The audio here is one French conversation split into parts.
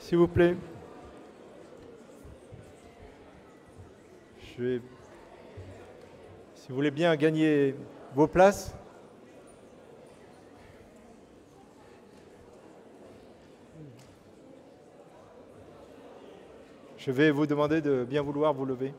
S'il vous plaît. Si vous voulez bien gagner vos places. Je vais vous demander de bien vouloir vous lever.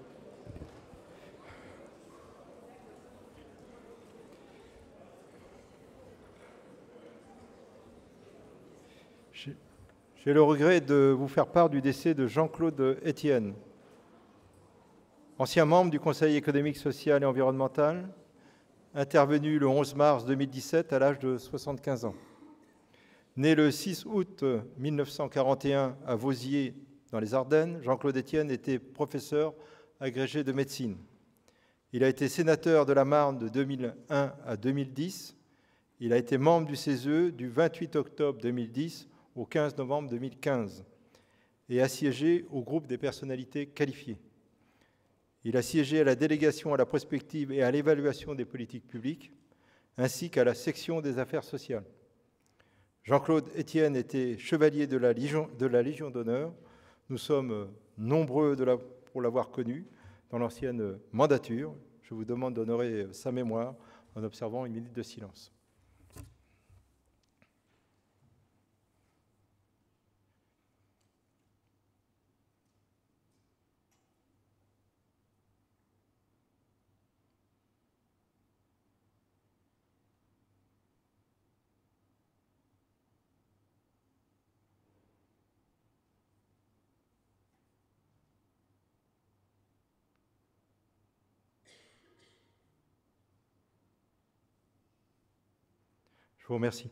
J'ai le regret de vous faire part du décès de Jean-Claude Etienne, ancien membre du Conseil économique, social et environnemental, intervenu le 11 mars 2017 à l'âge de 75 ans. Né le 6 août 1941 à Vosiers, dans les Ardennes, Jean-Claude Etienne était professeur agrégé de médecine. Il a été sénateur de la Marne de 2001 à 2010. Il a été membre du CESE du 28 octobre 2010 au 15 novembre 2015 et a siégé au groupe des personnalités qualifiées. Il a siégé à la délégation à la prospective et à l'évaluation des politiques publiques, ainsi qu'à la section des affaires sociales. Jean-Claude Etienne était chevalier de la Légion d'honneur. Nous sommes nombreux pour l'avoir connu dans l'ancienne mandature. Je vous demande d'honorer sa mémoire en observant une minute de silence. Je vous remercie.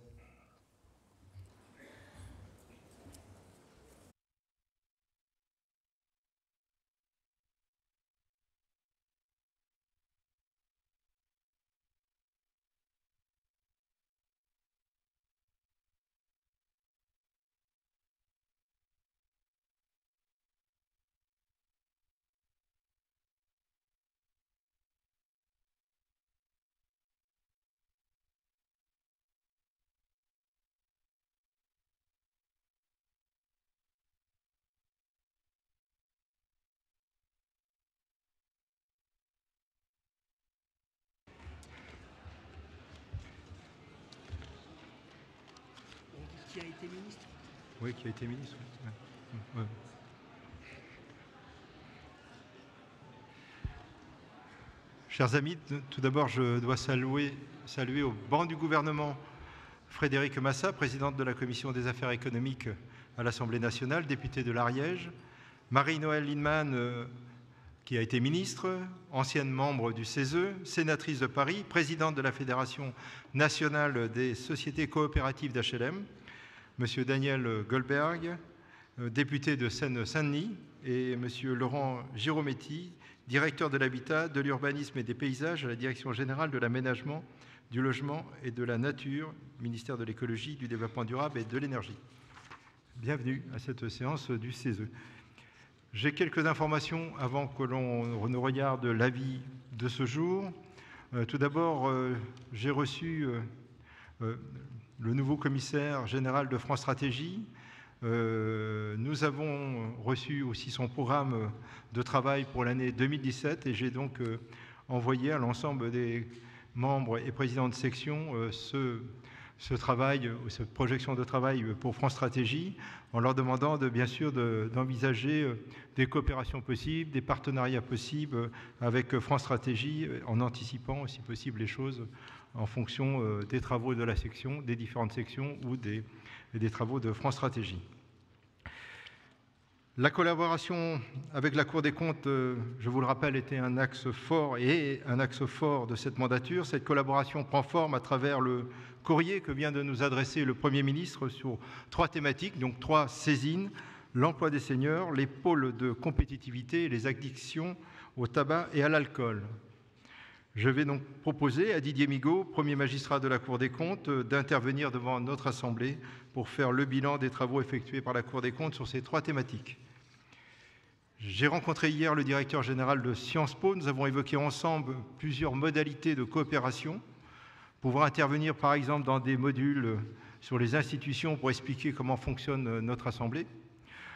Qui a été ministre? Oui, qui a été ministre. Ouais. Chers amis, tout d'abord, je dois saluer au banc du gouvernement Frédérique Massa, présidente de la Commission des affaires économiques à l'Assemblée nationale, députée de l'Ariège, Marie-Noëlle Lienemann, qui a été ministre, ancienne membre du CESE, sénatrice de Paris, présidente de la Fédération nationale des sociétés coopératives d'HLM, Monsieur Daniel Goldberg, député de Seine-Saint-Denis, et Monsieur Laurent Girometti, directeur de l'habitat, de l'urbanisme et des paysages à la Direction générale de l'aménagement, du logement et de la nature, ministère de l'écologie, du développement durable et de l'énergie. Bienvenue à cette séance du CESE. J'ai quelques informations avant que l'on ne regarde l'avis de ce jour. Tout d'abord, j'ai reçu le nouveau commissaire général de France Stratégie. Nous avons reçu aussi son programme de travail pour l'année 2017 et j'ai donc envoyé à l'ensemble des membres et présidents de section ce travail, cette projection de travail pour France Stratégie, en leur demandant bien sûr d'envisager des coopérations possibles, des partenariats possibles avec France Stratégie, en anticipant si possible les choses en fonction des travaux de la section, des différentes sections ou des travaux de France Stratégie. La collaboration avec la Cour des comptes, je vous le rappelle, était un axe fort et un axe fort de cette mandature. Cette collaboration prend forme à travers le courrier que vient de nous adresser le Premier ministre sur 3 thématiques, donc 3 saisines: l'emploi des seniors, les pôles de compétitivité et les addictions au tabac et à l'alcool. Je vais donc proposer à Didier Migaud, premier magistrat de la Cour des comptes, d'intervenir devant notre Assemblée pour faire le bilan des travaux effectués par la Cour des comptes sur ces 3 thématiques. J'ai rencontré hier le directeur général de Sciences Po. Nous avons évoqué ensemble plusieurs modalités de coopération, pouvoir intervenir par exemple dans des modules sur les institutions pour expliquer comment fonctionne notre Assemblée.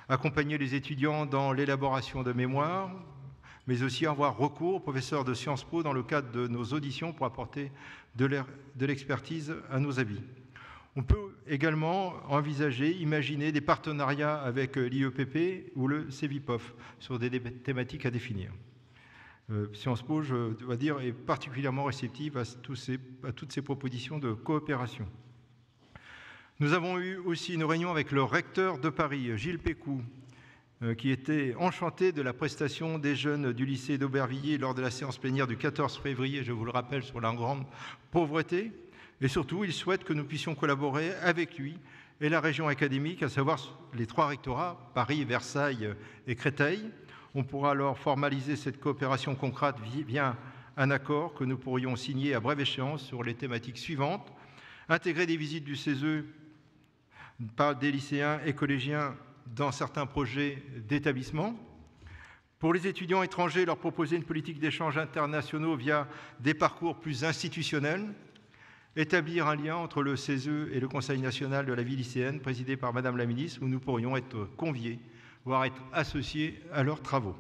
accompagner les étudiants dans l'élaboration de mémoires, mais aussi avoir recours aux professeurs de Sciences Po dans le cadre de nos auditions pour apporter de l'expertise à nos avis. On peut également imaginer des partenariats avec l'IEPP ou le CEVIPOF sur des thématiques à définir. Sciences Po, je dois dire, est particulièrement réceptive à toutes ces propositions de coopération. Nous avons eu aussi une réunion avec le recteur de Paris, Gilles Pécou, qui était enchanté de la prestation des jeunes du lycée d'Aubervilliers lors de la séance plénière du 14 février, je vous le rappelle, sur la grande pauvreté. Et surtout, il souhaite que nous puissions collaborer avec lui et la région académique, à savoir les 3 rectorats, Paris, Versailles et Créteil. On pourra alors formaliser cette coopération concrète via un accord que nous pourrions signer à brève échéance sur les thématiques suivantes. Intégrer des visites du CESE par des lycéens et collégiens dans certains projets d'établissement. Pour les étudiants étrangers, leur proposer une politique d'échanges internationaux via des parcours plus institutionnels. Établir un lien entre le CESE et le Conseil national de la vie lycéenne, présidé par Madame la ministre, où nous pourrions être conviés, voire être associés à leurs travaux.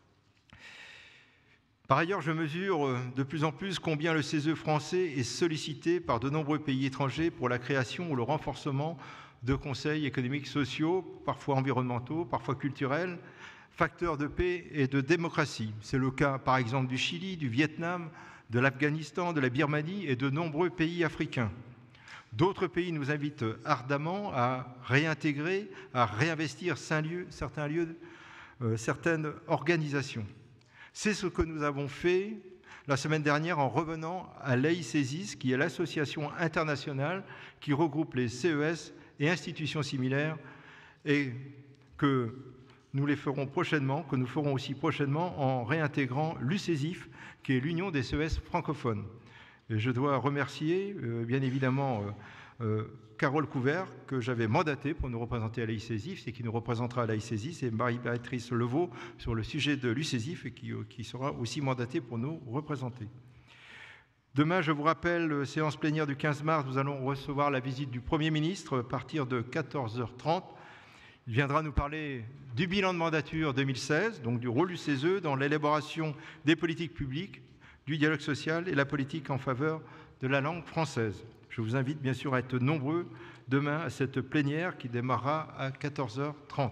Par ailleurs, je mesure de plus en plus combien le CESE français est sollicité par de nombreux pays étrangers pour la création ou le renforcement de conseils économiques sociaux, parfois environnementaux, parfois culturels, facteurs de paix et de démocratie. C'est le cas, par exemple, du Chili, du Vietnam, de l'Afghanistan, de la Birmanie et de nombreux pays africains. D'autres pays nous invitent ardemment à réintégrer, à réinvestir certaines organisations. C'est ce que nous avons fait la semaine dernière en revenant à l'AICESIS, qui est l'association internationale qui regroupe les CES et institutions similaires, et que nous ferons aussi prochainement en réintégrant l'UCESIF, qui est l'Union des CES francophones. Et je dois remercier bien évidemment Carole Couvert, que j'avais mandatée pour nous représenter à l'AICESIF, et qui nous représentera à l'AICESIF, et Marie-Béatrice Levaux sur le sujet de l'UCESIF, et qui sera aussi mandatée pour nous représenter. Demain, je vous rappelle, séance plénière du 15 mars, nous allons recevoir la visite du Premier ministre à partir de 14h30. Il viendra nous parler du bilan de mandature 2016, donc du rôle du CESE dans l'élaboration des politiques publiques, du dialogue social et la politique en faveur de la langue française. Je vous invite bien sûr à être nombreux demain à cette plénière qui démarrera à 14h30.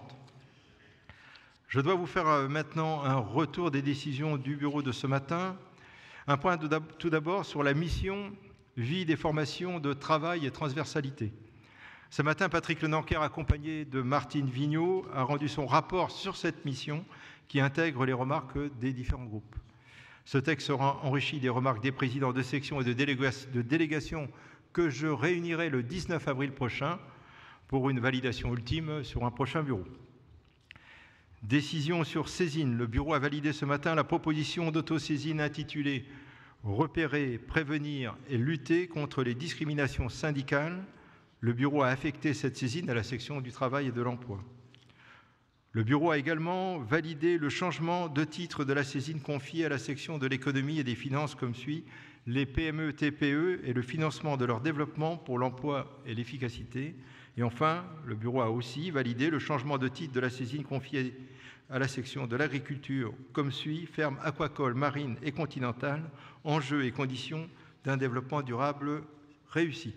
Je dois vous faire maintenant un retour des décisions du bureau de ce matin. Un point tout d'abord sur la mission vie des formations de travail et transversalité. Ce matin, Patrick Lenanquer, accompagné de Martine Vigneault, a rendu son rapport sur cette mission qui intègre les remarques des différents groupes. Ce texte sera enrichi des remarques des présidents de section et de délégation que je réunirai le 19 avril prochain pour une validation ultime sur un prochain bureau. Décision sur saisine. Le bureau a validé ce matin la proposition d'autosaisine intitulée « Repérer, prévenir et lutter contre les discriminations syndicales ». Le bureau a affecté cette saisine à la section du travail et de l'emploi. Le bureau a également validé le changement de titre de la saisine confiée à la section de l'économie et des finances comme suit: les PME-TPE et le financement de leur développement pour l'emploi et l'efficacité. Et enfin, le bureau a aussi validé le changement de titre de la saisine confiée à la section de l'agriculture comme suit: ferme aquacole, marine et continentale, enjeux et conditions d'un développement durable réussi.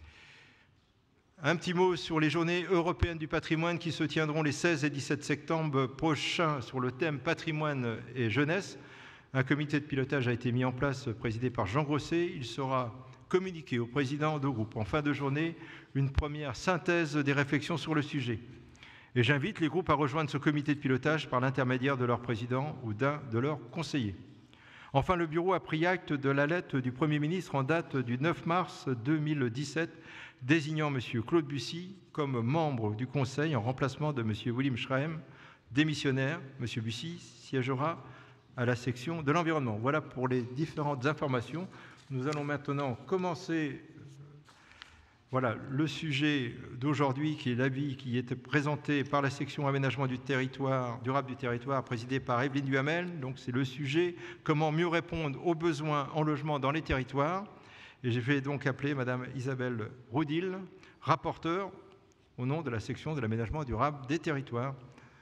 Un petit mot sur les journées européennes du patrimoine qui se tiendront les 16 et 17 septembre prochains sur le thème patrimoine et jeunesse. Un comité de pilotage a été mis en place, présidé par Jean Grosset. Il sera communiqué au président de groupe en fin de journée une première synthèse des réflexions sur le sujet. Et j'invite les groupes à rejoindre ce comité de pilotage par l'intermédiaire de leur président ou d'un de leurs conseillers. Enfin, le bureau a pris acte de la lettre du Premier ministre en date du 9 mars 2017 désignant M. Claude Bussy comme membre du Conseil en remplacement de M. William Schreem, démissionnaire. M. Bussy siégera à la section de l'environnement. Voilà pour les différentes informations. Nous allons maintenant commencer le sujet d'aujourd'hui, qui est l'avis qui est présenté par la section aménagement du territoire, durable du territoire, présidée par Evelyne Duhamel. Donc c'est le sujet « Comment mieux répondre aux besoins en logement dans les territoires ». Et je vais donc appeler Madame Isabelle Roudil, rapporteure au nom de la section de l'aménagement durable des territoires.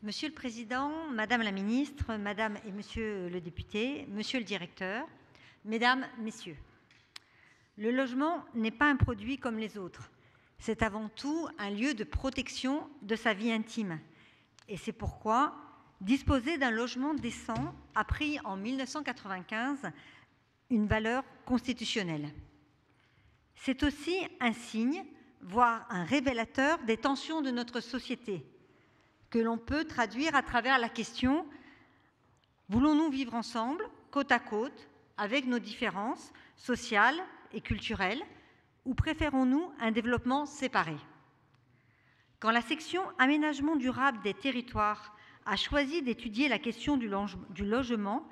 Monsieur le Président, Madame la Ministre, Madame et Monsieur le député, Monsieur le Directeur, Mesdames, Messieurs, le logement n'est pas un produit comme les autres. C'est avant tout un lieu de protection de sa vie intime. Et c'est pourquoi disposer d'un logement décent a pris en 1995 une valeur constitutionnelle. C'est aussi un signe, voire un révélateur des tensions de notre société, que l'on peut traduire à travers la question « Voulons-nous vivre ensemble, côte à côte, avec nos différences sociales et culturelles, ou préférons-nous un développement séparé ?» Quand la section Aménagement durable des territoires a choisi d'étudier la question du logement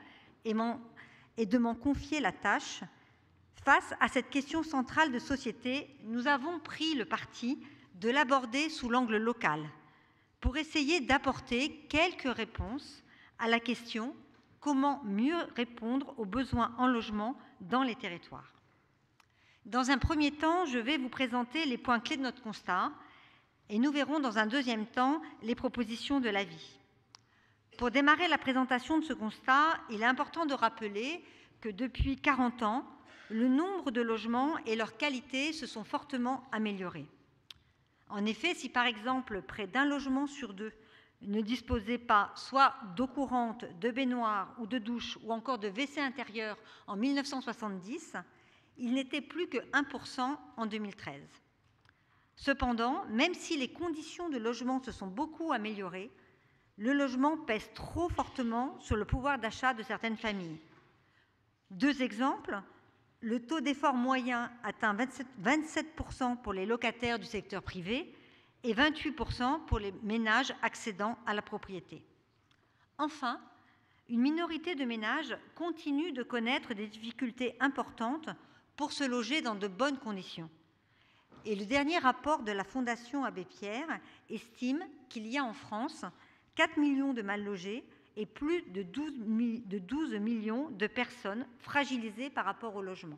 et de m'en confier la tâche, face à cette question centrale de société, nous avons pris le parti de l'aborder sous l'angle local, pour essayer d'apporter quelques réponses à la question « Comment mieux répondre aux besoins en logement dans les territoires ?» Dans un premier temps, je vais vous présenter les points clés de notre constat et nous verrons dans un deuxième temps les propositions de l'avis. Pour démarrer la présentation de ce constat, il est important de rappeler que depuis 40 ans, le nombre de logements et leur qualité se sont fortement améliorés. En effet, si par exemple près d'un logement sur deux ne disposait pas soit d'eau courante, de baignoire ou de douche ou encore de WC intérieur en 1970, il n'était plus que 1% en 2013. Cependant, même si les conditions de logement se sont beaucoup améliorées, le logement pèse trop fortement sur le pouvoir d'achat de certaines familles. Deux exemples. Le taux d'effort moyen atteint 27% pour les locataires du secteur privé et 28% pour les ménages accédant à la propriété. Enfin, une minorité de ménages continue de connaître des difficultés importantes pour se loger dans de bonnes conditions. Et le dernier rapport de la Fondation Abbé Pierre estime qu'il y a en France 4 millions de mal logés et plus de 12 millions de personnes fragilisées par rapport au logement.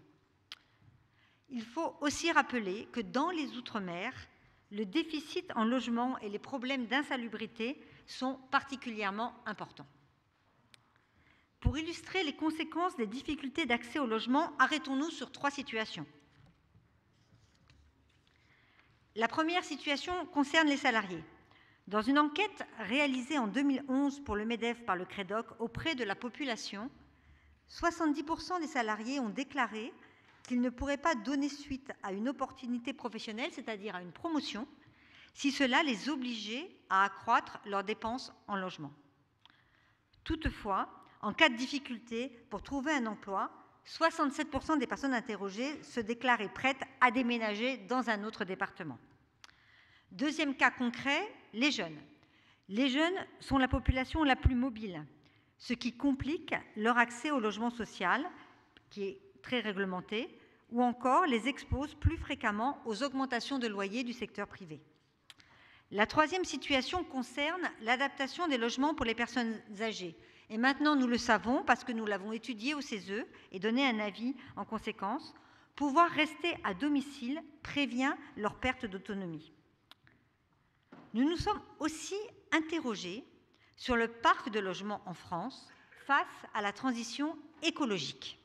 Il faut aussi rappeler que dans les Outre-mer, le déficit en logement et les problèmes d'insalubrité sont particulièrement importants. Pour illustrer les conséquences des difficultés d'accès au logement, arrêtons-nous sur 3 situations. La première situation concerne les salariés. Dans une enquête réalisée en 2011 pour le MEDEF par le CREDOC auprès de la population, 70% des salariés ont déclaré qu'ils ne pourraient pas donner suite à une opportunité professionnelle, c'est-à-dire à une promotion, si cela les obligeait à accroître leurs dépenses en logement. Toutefois, en cas de difficulté pour trouver un emploi, 67% des personnes interrogées se déclaraient prêtes à déménager dans un autre département. Deuxième cas concret, les jeunes. Les jeunes sont la population la plus mobile, ce qui complique leur accès au logement social, qui est très réglementé, ou encore les expose plus fréquemment aux augmentations de loyers du secteur privé. La troisième situation concerne l'adaptation des logements pour les personnes âgées. Et maintenant, nous le savons parce que nous l'avons étudié au CESE et donné un avis en conséquence, pouvoir rester à domicile prévient leur perte d'autonomie. Nous nous sommes aussi interrogés sur le parc de logements en France face à la transition écologique.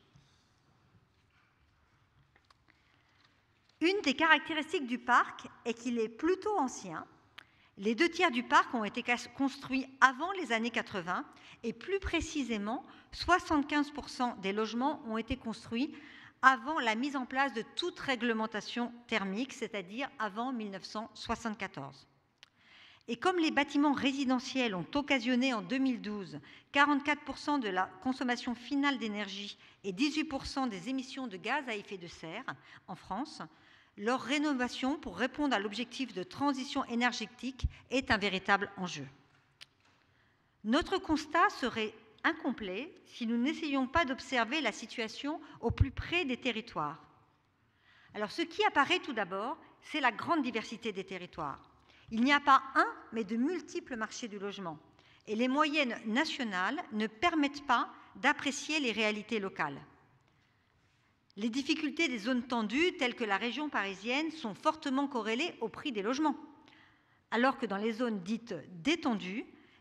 Une des caractéristiques du parc est qu'il est plutôt ancien. Les 2/3 du parc ont été construits avant les années 80 et plus précisément, 75% des logements ont été construits avant la mise en place de toute réglementation thermique, c'est-à-dire avant 1974. Et comme les bâtiments résidentiels ont occasionné en 2012 44% de la consommation finale d'énergie et 18% des émissions de gaz à effet de serre en France, leur rénovation pour répondre à l'objectif de transition énergétique est un véritable enjeu. Notre constat serait incomplet si nous n'essayions pas d'observer la situation au plus près des territoires. Alors, ce qui apparaît tout d'abord, c'est la grande diversité des territoires. Il n'y a pas un, mais de multiples marchés du logement. Et les moyennes nationales ne permettent pas d'apprécier les réalités locales. Les difficultés des zones tendues, telles que la région parisienne, sont fortement corrélées au prix des logements, alors que dans les zones dites détendues,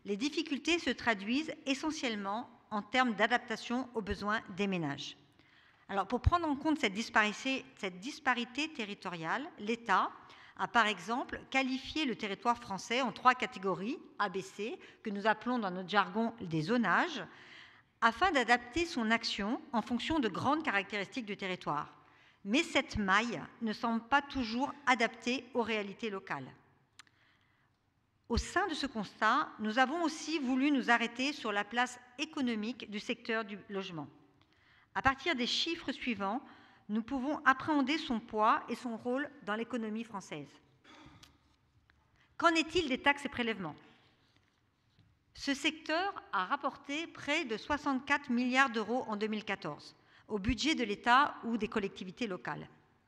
Les difficultés se traduisent essentiellement en termes d'adaptation aux besoins des ménages. Alors, pour prendre en compte cette disparité territoriale, l'État a par exemple qualifié le territoire français en 3 catégories ABC, que nous appelons dans notre jargon des zonages, afin d'adapter son action en fonction de grandes caractéristiques du territoire. Mais cette maille ne semble pas toujours adaptée aux réalités locales. Au sein de ce constat, nous avons aussi voulu nous arrêter sur la place économique du secteur du logement. À partir des chiffres suivants, nous pouvons appréhender son poids et son rôle dans l'économie française. Qu'en est-il des taxes et prélèvements? Ce secteur a rapporté près de 64 milliards d'euros en 2014 au budget de l'État ou des collectivités locales,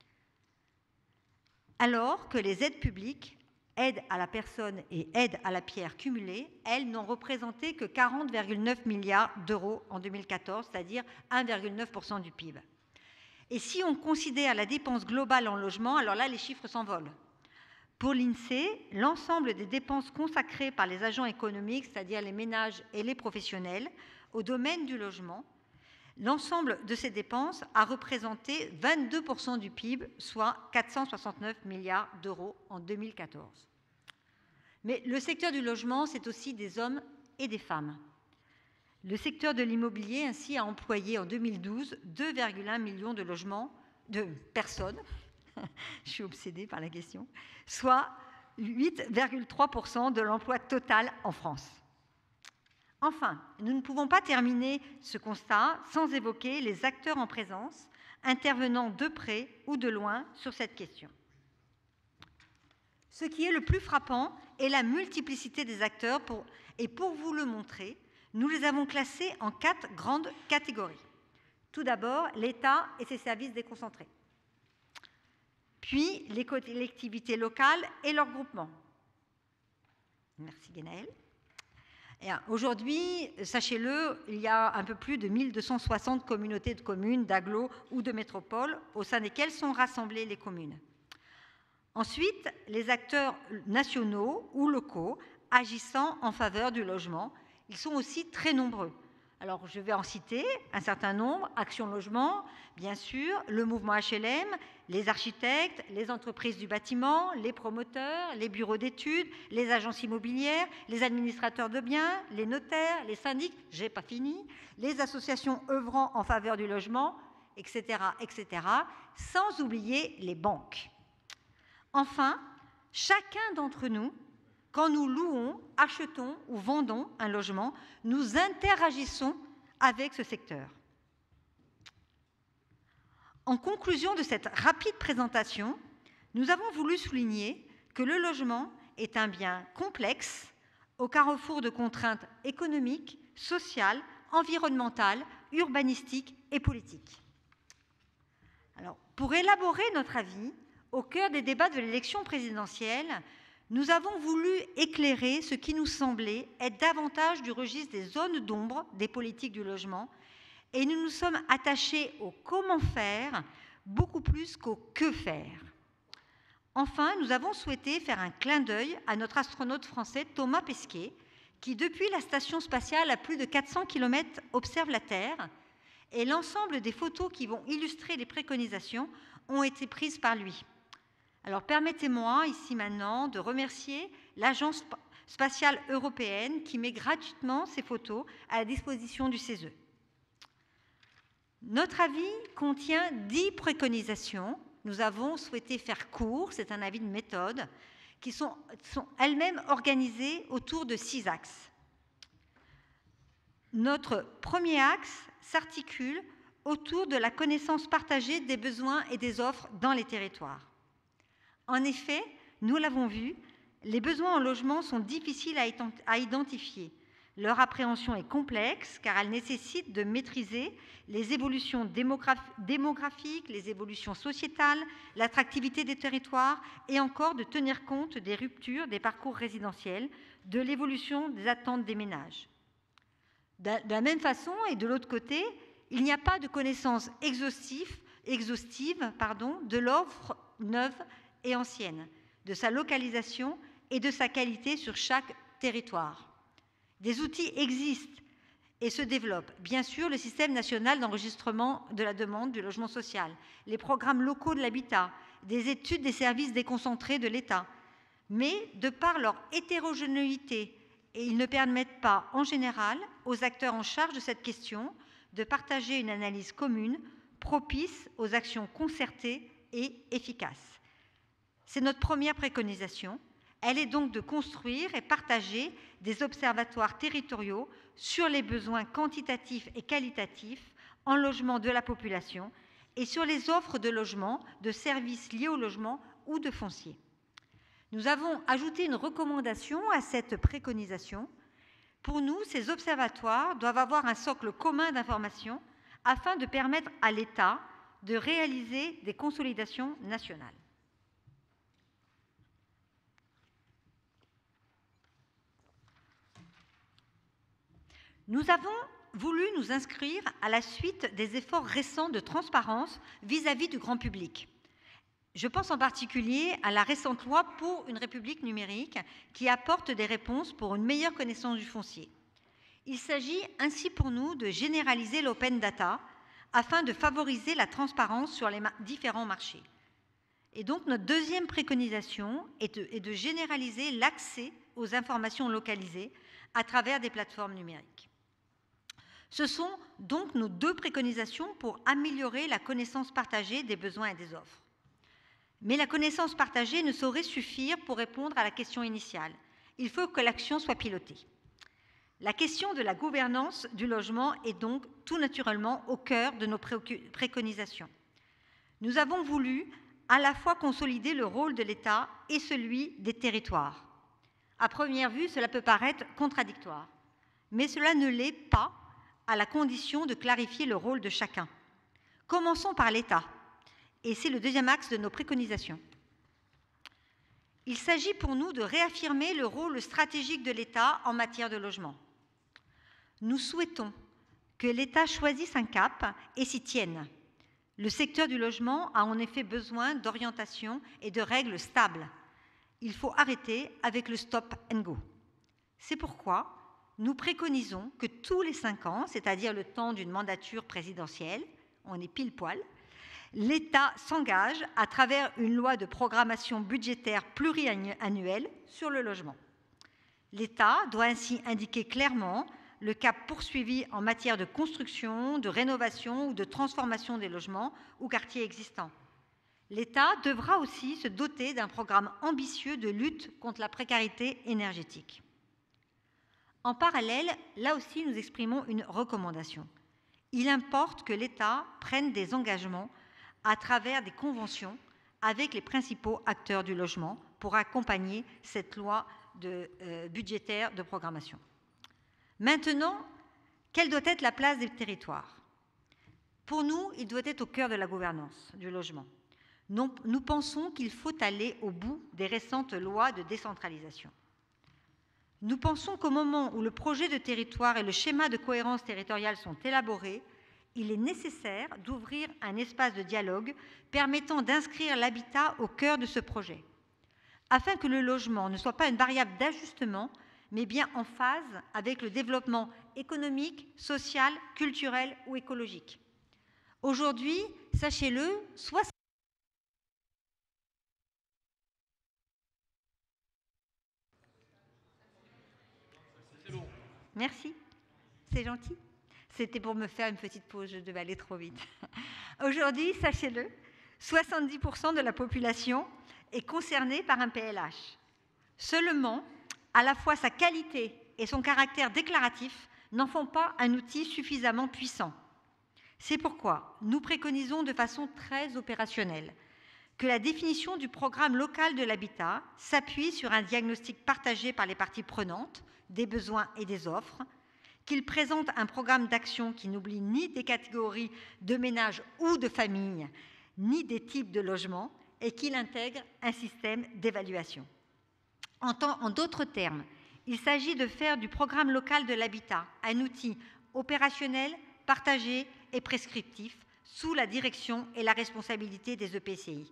alors que les aides publiques, aides à la personne et aides à la pierre cumulées, elles n'ont représenté que 40,9 milliards d'euros en 2014, c'est-à-dire 1,9% du PIB. Et si on considère la dépense globale en logement, alors là, les chiffres s'envolent. Pour l'INSEE, l'ensemble des dépenses consacrées par les agents économiques, c'est-à-dire les ménages et les professionnels, au domaine du logement, l'ensemble de ces dépenses a représenté 22% du PIB, soit 469 milliards d'euros en 2014. Mais le secteur du logement, c'est aussi des hommes et des femmes. Le secteur de l'immobilier, ainsi, a employé en 2012 2,1 millions de logements de personnes, je suis obsédée par la question, soit 8,3% de l'emploi total en France. Enfin, nous ne pouvons pas terminer ce constat sans évoquer les acteurs en présence, intervenant de près ou de loin sur cette question. Ce qui est le plus frappant est la multiplicité des acteurs, et pour vous le montrer, nous les avons classés en 4 grandes catégories. Tout d'abord, l'État et ses services déconcentrés. Puis, les collectivités locales et leurs groupements. Merci Guénaël. Aujourd'hui, sachez-le, il y a un peu plus de 1260 communautés de communes, d'agglos ou de métropoles, au sein desquelles sont rassemblées les communes. Ensuite, les acteurs nationaux ou locaux agissant en faveur du logement, ils sont aussi très nombreux. Alors, je vais en citer un certain nombre. Action Logement, bien sûr, le mouvement HLM, les architectes, les entreprises du bâtiment, les promoteurs, les bureaux d'études, les agences immobilières, les administrateurs de biens, les notaires, les syndics, j'ai pas fini, les associations œuvrant en faveur du logement, etc., etc., sans oublier les banques. Enfin, chacun d'entre nous, quand nous louons, achetons ou vendons un logement, nous interagissons avec ce secteur. En conclusion de cette rapide présentation, nous avons voulu souligner que le logement est un bien complexe au carrefour de contraintes économiques, sociales, environnementales, urbanistiques et politiques. Alors, pour élaborer notre avis, au cœur des débats de l'élection présidentielle, nous avons voulu éclairer ce qui nous semblait être davantage du registre des zones d'ombre des politiques du logement, et nous nous sommes attachés au comment faire beaucoup plus qu'au que faire. Enfin, nous avons souhaité faire un clin d'œil à notre astronaute français Thomas Pesquet, qui depuis la station spatiale à plus de 400 km observe la Terre, et l'ensemble des photos qui vont illustrer les préconisations ont été prises par lui. Alors permettez-moi ici maintenant de remercier l'Agence spatiale européenne qui met gratuitement ces photos à la disposition du CESE. Notre avis contient 10 préconisations. Nous avons souhaité faire court, c'est un avis de méthode, qui sont elles-mêmes organisées autour de 6 axes. Notre premier axe s'articule autour de la connaissance partagée des besoins et des offres dans les territoires. En effet, nous l'avons vu, les besoins en logement sont difficiles à identifier. Leur appréhension est complexe car elle nécessite de maîtriser les évolutions démographiques, les évolutions sociétales, l'attractivité des territoires et encore de tenir compte des ruptures des parcours résidentiels, de l'évolution des attentes des ménages. De la même façon, et de l'autre côté, il n'y a pas de connaissance exhaustive de l'offre neuve et ancienne, de sa localisation et de sa qualité sur chaque territoire. Des outils existent et se développent. Bien sûr, le système national d'enregistrement de la demande du logement social, les programmes locaux de l'habitat, des études des services déconcentrés de l'État. Mais de par leur hétérogénéité, ils ne permettent pas, en général, aux acteurs en charge de cette question de partager une analyse commune propice aux actions concertées et efficaces. C'est notre première préconisation. Elle est donc de construire et partager des observatoires territoriaux sur les besoins quantitatifs et qualitatifs en logement de la population et sur les offres de logement, de services liés au logement ou de foncier. Nous avons ajouté une recommandation à cette préconisation. Pour nous, ces observatoires doivent avoir un socle commun d'informations afin de permettre à l'État de réaliser des consolidations nationales. Nous avons voulu nous inscrire à la suite des efforts récents de transparence vis-à-vis du grand public. Je pense en particulier à la récente loi pour une République numérique qui apporte des réponses pour une meilleure connaissance du foncier. Il s'agit ainsi pour nous de généraliser l'open data afin de favoriser la transparence sur les différents marchés. Et donc notre deuxième préconisation est de généraliser l'accès aux informations localisées à travers des plateformes numériques. Ce sont donc nos deux préconisations pour améliorer la connaissance partagée des besoins et des offres. Mais la connaissance partagée ne saurait suffire pour répondre à la question initiale. Il faut que l'action soit pilotée. La question de la gouvernance du logement est donc tout naturellement au cœur de nos préconisations. Nous avons voulu à la fois consolider le rôle de l'État et celui des territoires. À première vue, cela peut paraître contradictoire, mais cela ne l'est pas à la condition de clarifier le rôle de chacun. Commençons par l'État. Et c'est le deuxième axe de nos préconisations. Il s'agit pour nous de réaffirmer le rôle stratégique de l'État en matière de logement. Nous souhaitons que l'État choisisse un cap et s'y tienne. Le secteur du logement a en effet besoin d'orientation et de règles stables. Il faut arrêter avec le stop and go. C'est pourquoi nous préconisons que tous les 5 ans, c'est-à-dire le temps d'une mandature présidentielle, on est pile poil, l'État s'engage à travers une loi de programmation budgétaire pluriannuelle sur le logement. L'État doit ainsi indiquer clairement le cap poursuivi en matière de construction, de rénovation ou de transformation des logements ou quartiers existants. L'État devra aussi se doter d'un programme ambitieux de lutte contre la précarité énergétique. En parallèle, là aussi, nous exprimons une recommandation. Il importe que l'État prenne des engagements à travers des conventions avec les principaux acteurs du logement pour accompagner cette loi budgétaire de programmation. Maintenant, quelle doit être la place des territoires? Pour nous, il doit être au cœur de la gouvernance du logement. Nous pensons qu'il faut aller au bout des récentes lois de décentralisation. Nous pensons qu'au moment où le projet de territoire et le schéma de cohérence territoriale sont élaborés, il est nécessaire d'ouvrir un espace de dialogue permettant d'inscrire l'habitat au cœur de ce projet, afin que le logement ne soit pas une variable d'ajustement, mais bien en phase avec le développement économique, social, culturel ou écologique. Aujourd'hui, sachez-le, Merci, c'est gentil. C'était pour me faire une petite pause, je devais aller trop vite. Aujourd'hui, sachez-le, 70% de la population est concernée par un PLH. Seulement, à la fois sa qualité et son caractère déclaratif n'en font pas un outil suffisamment puissant. C'est pourquoi nous préconisons de façon très opérationnelle que la définition du programme local de l'habitat s'appuie sur un diagnostic partagé par les parties prenantes des besoins et des offres, qu'il présente un programme d'action qui n'oublie ni des catégories de ménages ou de familles, ni des types de logements, et qu'il intègre un système d'évaluation. En d'autres termes, il s'agit de faire du programme local de l'habitat un outil opérationnel, partagé et prescriptif sous la direction et la responsabilité des EPCI.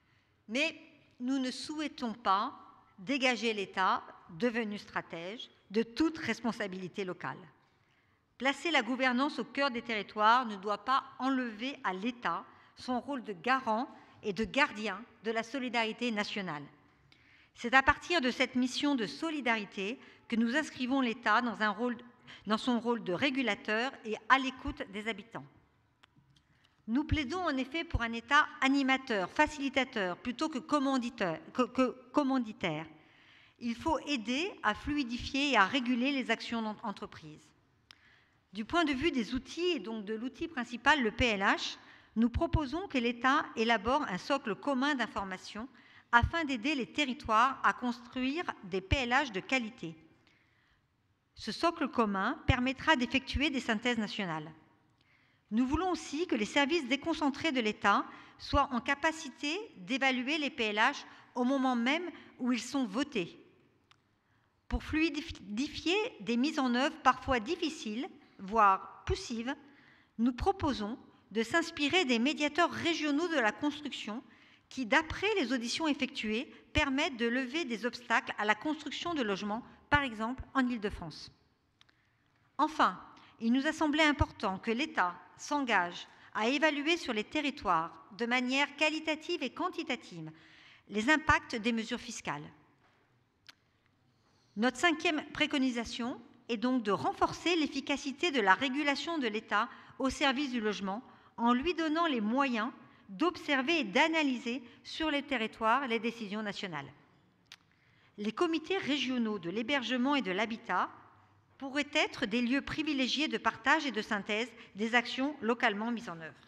Mais nous ne souhaitons pas dégager l'État devenu stratège de toute responsabilité locale. Placer la gouvernance au cœur des territoires ne doit pas enlever à l'État son rôle de garant et de gardien de la solidarité nationale. C'est à partir de cette mission de solidarité que nous inscrivons l'État dans son rôle de régulateur et à l'écoute des habitants. Nous plaidons en effet pour un État animateur, facilitateur, plutôt que commanditaire. Il faut aider à fluidifier et à réguler les actions d'entreprise. Du point de vue des outils, et donc de l'outil principal, le PLH, nous proposons que l'État élabore un socle commun d'information afin d'aider les territoires à construire des PLH de qualité. Ce socle commun permettra d'effectuer des synthèses nationales. Nous voulons aussi que les services déconcentrés de l'État soient en capacité d'évaluer les PLH au moment même où ils sont votés. Pour fluidifier des mises en œuvre parfois difficiles, voire poussives, nous proposons de s'inspirer des médiateurs régionaux de la construction qui, d'après les auditions effectuées, permettent de lever des obstacles à la construction de logements, par exemple en Île-de-France. Enfin, il nous a semblé important que l'État s'engage à évaluer sur les territoires, de manière qualitative et quantitative, les impacts des mesures fiscales. Notre 5e préconisation est donc de renforcer l'efficacité de la régulation de l'État au service du logement en lui donnant les moyens d'observer et d'analyser sur les territoires les décisions nationales. Les comités régionaux de l'hébergement et de l'habitat pourraient être des lieux privilégiés de partage et de synthèse des actions localement mises en œuvre.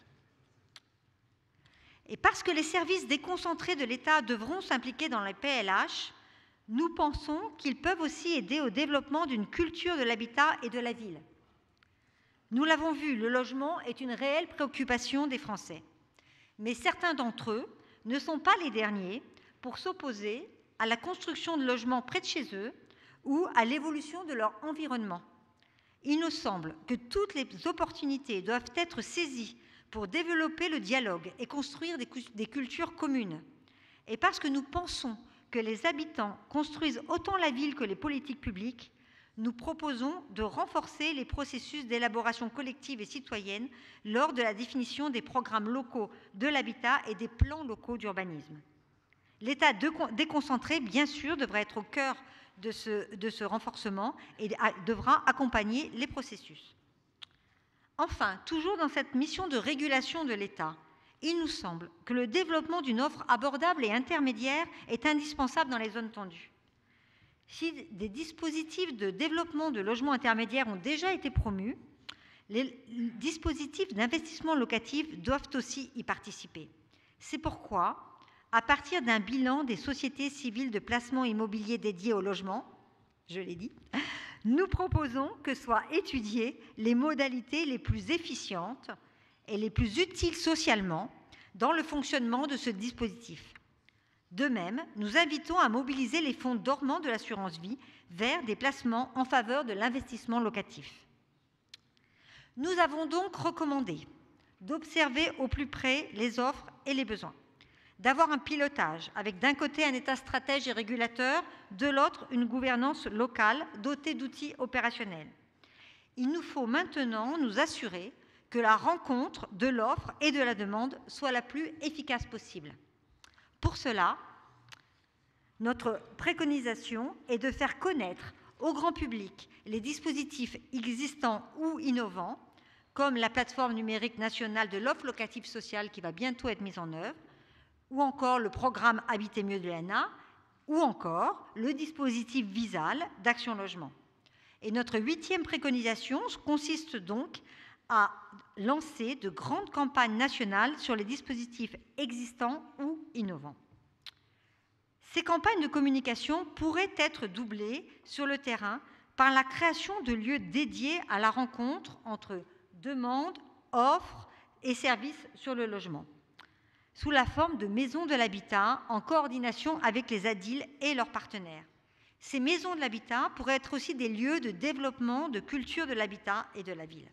Et parce que les services déconcentrés de l'État devront s'impliquer dans les PLH, nous pensons qu'ils peuvent aussi aider au développement d'une culture de l'habitat et de la ville. Nous l'avons vu, le logement est une réelle préoccupation des Français. Mais certains d'entre eux ne sont pas les derniers pour s'opposer à la construction de logements près de chez eux ou à l'évolution de leur environnement. Il nous semble que toutes les opportunités doivent être saisies pour développer le dialogue et construire des cultures communes. Et parce que nous pensons que les habitants construisent autant la ville que les politiques publiques, nous proposons de renforcer les processus d'élaboration collective et citoyenne lors de la définition des programmes locaux de l'habitat et des plans locaux d'urbanisme. L'État déconcentré, bien sûr, devrait être au cœur de ce renforcement et devra accompagner les processus. Enfin, toujours dans cette mission de régulation de l'État, il nous semble que le développement d'une offre abordable et intermédiaire est indispensable dans les zones tendues. Si des dispositifs de développement de logements intermédiaires ont déjà été promus, les dispositifs d'investissement locatif doivent aussi y participer. C'est pourquoi, à partir d'un bilan des sociétés civiles de placement immobilier dédiées au logement, je l'ai dit, nous proposons que soient étudiées les modalités les plus efficientes et les plus utiles socialement dans le fonctionnement de ce dispositif. De même, nous invitons à mobiliser les fonds dormants de l'assurance vie vers des placements en faveur de l'investissement locatif. Nous avons donc recommandé d'observer au plus près les offres et les besoins, d'avoir un pilotage avec d'un côté un État stratège et régulateur, de l'autre une gouvernance locale dotée d'outils opérationnels. Il nous faut maintenant nous assurer que la rencontre de l'offre et de la demande soit la plus efficace possible. Pour cela, notre préconisation est de faire connaître au grand public les dispositifs existants ou innovants, comme la plateforme numérique nationale de l'offre locative sociale qui va bientôt être mise en œuvre, ou encore le programme Habiter mieux de l'ANA, ou encore le dispositif Visal d'Action Logement. Et notre 8e préconisation consiste donc à lancer de grandes campagnes nationales sur les dispositifs existants ou innovants. Ces campagnes de communication pourraient être doublées sur le terrain par la création de lieux dédiés à la rencontre entre demande, offre et services sur le logement, sous la forme de maisons de l'habitat en coordination avec les ADIL et leurs partenaires. Ces maisons de l'habitat pourraient être aussi des lieux de développement de culture de l'habitat et de la ville.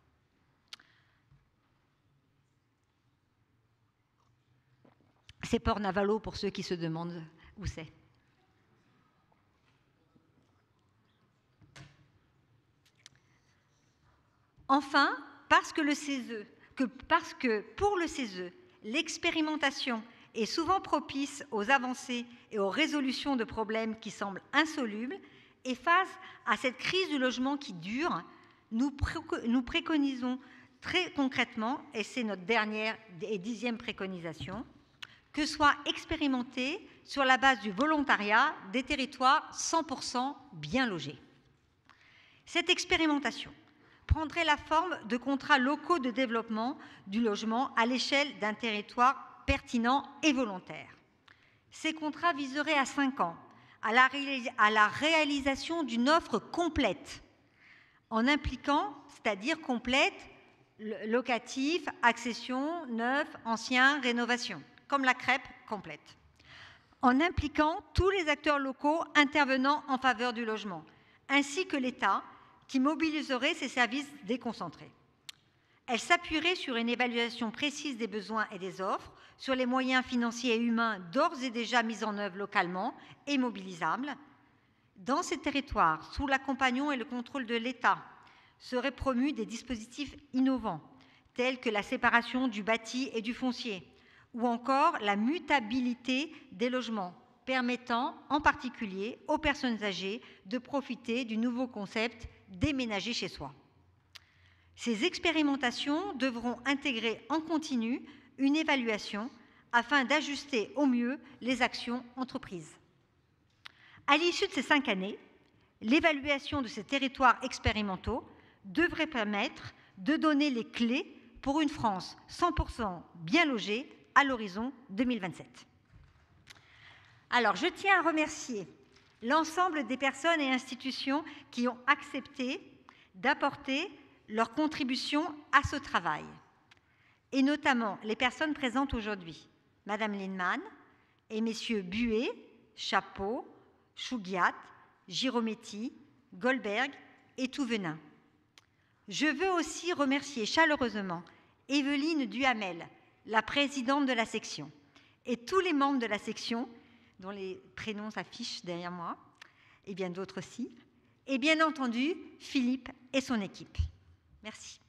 C'est Port-Navalo pour ceux qui se demandent où c'est. Enfin, parce que pour le CESE, l'expérimentation est souvent propice aux avancées et aux résolutions de problèmes qui semblent insolubles, et face à cette crise du logement qui dure, nous préconisons très concrètement, et c'est notre dernière et 10e préconisation, que soit expérimenté sur la base du volontariat des territoires 100% bien logés. Cette expérimentation prendrait la forme de contrats locaux de développement du logement à l'échelle d'un territoire pertinent et volontaire. Ces contrats viseraient à 5 ans à la réalisation d'une offre complète, en impliquant, c'est-à-dire complète, locatif, accession, neuf, ancien, rénovation, comme la crêpe complète, en impliquant tous les acteurs locaux intervenant en faveur du logement, ainsi que l'État, qui mobiliserait ses services déconcentrés. Elle s'appuierait sur une évaluation précise des besoins et des offres, sur les moyens financiers et humains d'ores et déjà mis en œuvre localement et mobilisables. Dans ces territoires, sous l'accompagnement et le contrôle de l'État, seraient promus des dispositifs innovants, tels que la séparation du bâti et du foncier, ou encore la mutabilité des logements, permettant en particulier aux personnes âgées de profiter du nouveau concept déménager chez soi. Ces expérimentations devront intégrer en continu une évaluation afin d'ajuster au mieux les actions entreprises. À l'issue de ces 5 années, l'évaluation de ces territoires expérimentaux devrait permettre de donner les clés pour une France 100% bien logée à l'horizon 2027. Alors, je tiens à remercier l'ensemble des personnes et institutions qui ont accepté d'apporter leur contribution à ce travail, et notamment les personnes présentes aujourd'hui, Madame Lindemann et Messieurs Buet, Chapeau, Chougiat, Girometti, Goldberg et Touvenin. Je veux aussi remercier chaleureusement Evelyne Duhamel, la présidente de la section, et tous les membres de la section, dont les prénoms s'affichent derrière moi, et bien d'autres aussi, et bien entendu Philippe et son équipe. Merci.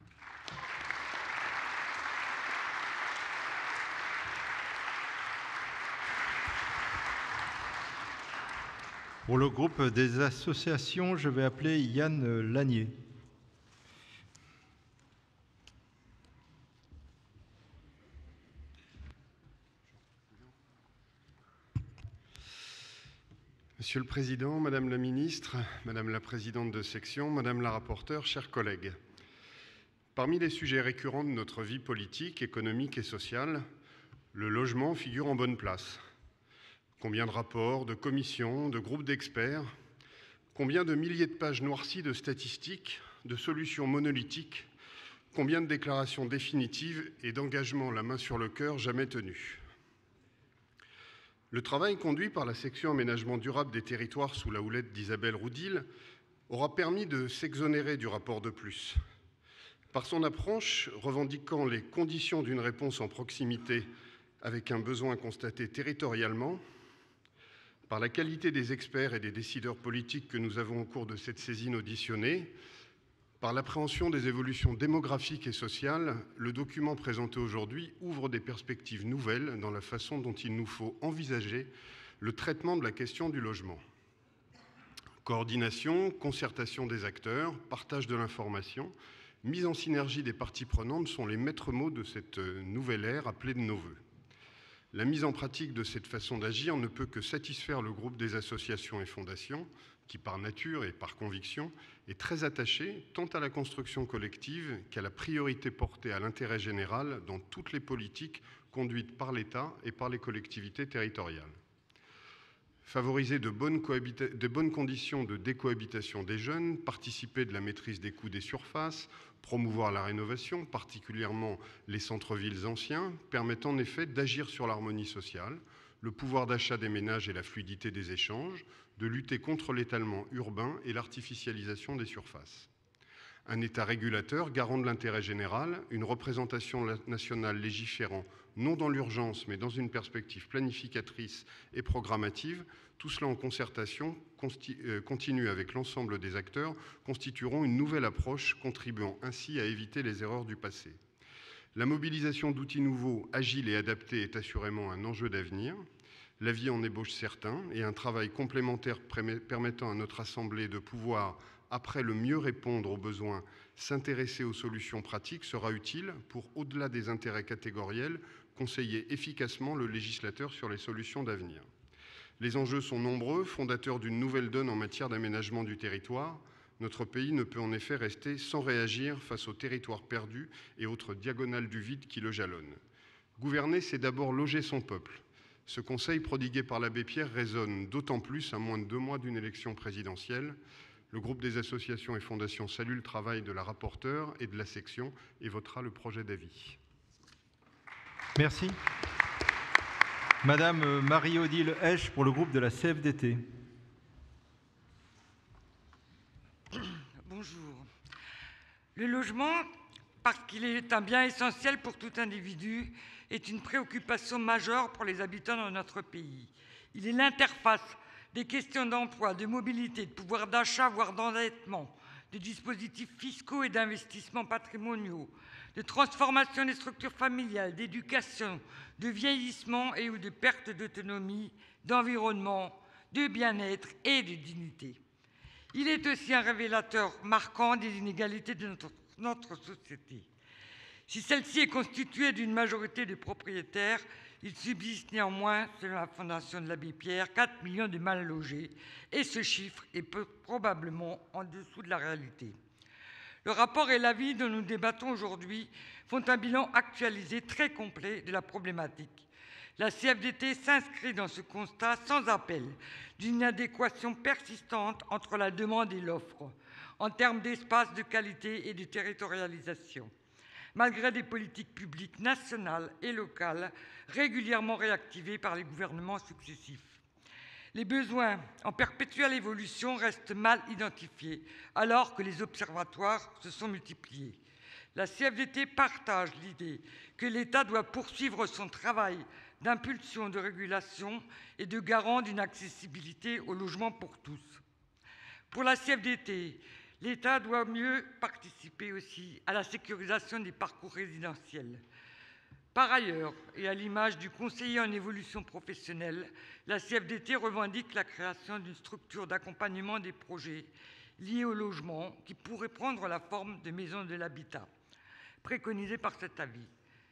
Pour le groupe des associations, je vais appeler Yann Lanier. Monsieur le Président, Madame la Ministre, Madame la Présidente de section, Madame la rapporteure, chers collègues. Parmi les sujets récurrents de notre vie politique, économique et sociale, le logement figure en bonne place. Combien de rapports, de commissions, de groupes d'experts, combien de milliers de pages noircies de statistiques, de solutions monolithiques, combien de déclarations définitives et d'engagements la main sur le cœur jamais tenus. Le travail conduit par la section aménagement durable des territoires sous la houlette d'Isabelle Roudil aura permis de s'exonérer du rapport de plus. Par son approche revendiquant les conditions d'une réponse en proximité avec un besoin constaté territorialement, par la qualité des experts et des décideurs politiques que nous avons au cours de cette saisine auditionnée, par l'appréhension des évolutions démographiques et sociales, le document présenté aujourd'hui ouvre des perspectives nouvelles dans la façon dont il nous faut envisager le traitement de la question du logement. Coordination, concertation des acteurs, partage de l'information, mise en synergie des parties prenantes sont les maîtres mots de cette nouvelle ère appelée de nos vœux. La mise en pratique de cette façon d'agir ne peut que satisfaire le groupe des associations et fondations, qui par nature et par conviction est très attaché tant à la construction collective qu'à la priorité portée à l'intérêt général dans toutes les politiques conduites par l'État et par les collectivités territoriales. Favoriser de bonnes conditions de décohabitation des jeunes, participer de la maîtrise des coûts des surfaces, promouvoir la rénovation, particulièrement les centres-villes anciens, permettent en effet d'agir sur l'harmonie sociale, le pouvoir d'achat des ménages et la fluidité des échanges, de lutter contre l'étalement urbain et l'artificialisation des surfaces. Un État régulateur, garant de l'intérêt général, une représentation nationale légiférant, non dans l'urgence, mais dans une perspective planificatrice et programmative, tout cela en concertation continue avec l'ensemble des acteurs, constitueront une nouvelle approche, contribuant ainsi à éviter les erreurs du passé. La mobilisation d'outils nouveaux, agiles et adaptés est assurément un enjeu d'avenir. La vie en ébauche certains et un travail complémentaire permettant à notre Assemblée de pouvoir, après le mieux répondre aux besoins, s'intéresser aux solutions pratiques sera utile pour, au-delà des intérêts catégoriels, conseiller efficacement le législateur sur les solutions d'avenir. Les enjeux sont nombreux, fondateurs d'une nouvelle donne en matière d'aménagement du territoire. Notre pays ne peut en effet rester sans réagir face aux territoires perdus et autres diagonales du vide qui le jalonnent. Gouverner, c'est d'abord loger son peuple. Ce conseil prodigué par l'abbé Pierre résonne d'autant plus à moins de 2 mois d'une élection présidentielle. Le groupe des associations et fondations salue le travail de la rapporteure et de la section et votera le projet d'avis. Merci. Madame Marie-Odile Hesch pour le groupe de la CFDT. Bonjour. Le logement, parce qu'il est un bien essentiel pour tout individu, est une préoccupation majeure pour les habitants de notre pays. Il est l'interface des questions d'emploi, de mobilité, de pouvoir d'achat, voire d'endettement, de dispositifs fiscaux et d'investissements patrimoniaux, de transformation des structures familiales, d'éducation, de vieillissement et ou de perte d'autonomie, d'environnement, de bien-être et de dignité. Il est aussi un révélateur marquant des inégalités de notre société. Si celle-ci est constituée d'une majorité de propriétaires, il subsiste néanmoins, selon la Fondation de l'Abbé Pierre, 4 millions de mal logés, et ce chiffre est probablement en dessous de la réalité. Le rapport et l'avis dont nous débattons aujourd'hui font un bilan actualisé très complet de la problématique. La CFDT s'inscrit dans ce constat sans appel d'une inadéquation persistante entre la demande et l'offre, en termes d'espace, de qualité et de territorialisation, malgré des politiques publiques nationales et locales régulièrement réactivées par les gouvernements successifs. Les besoins en perpétuelle évolution restent mal identifiés, alors que les observatoires se sont multipliés. La CFDT partage l'idée que l'État doit poursuivre son travail d'impulsion, de régulation et de garant d'une accessibilité au logement pour tous. Pour la CFDT, l'État doit mieux participer aussi à la sécurisation des parcours résidentiels. Par ailleurs, et à l'image du conseiller en évolution professionnelle, la CFDT revendique la création d'une structure d'accompagnement des projets liés au logement qui pourrait prendre la forme de maisons de l'habitat, préconisée par cet avis.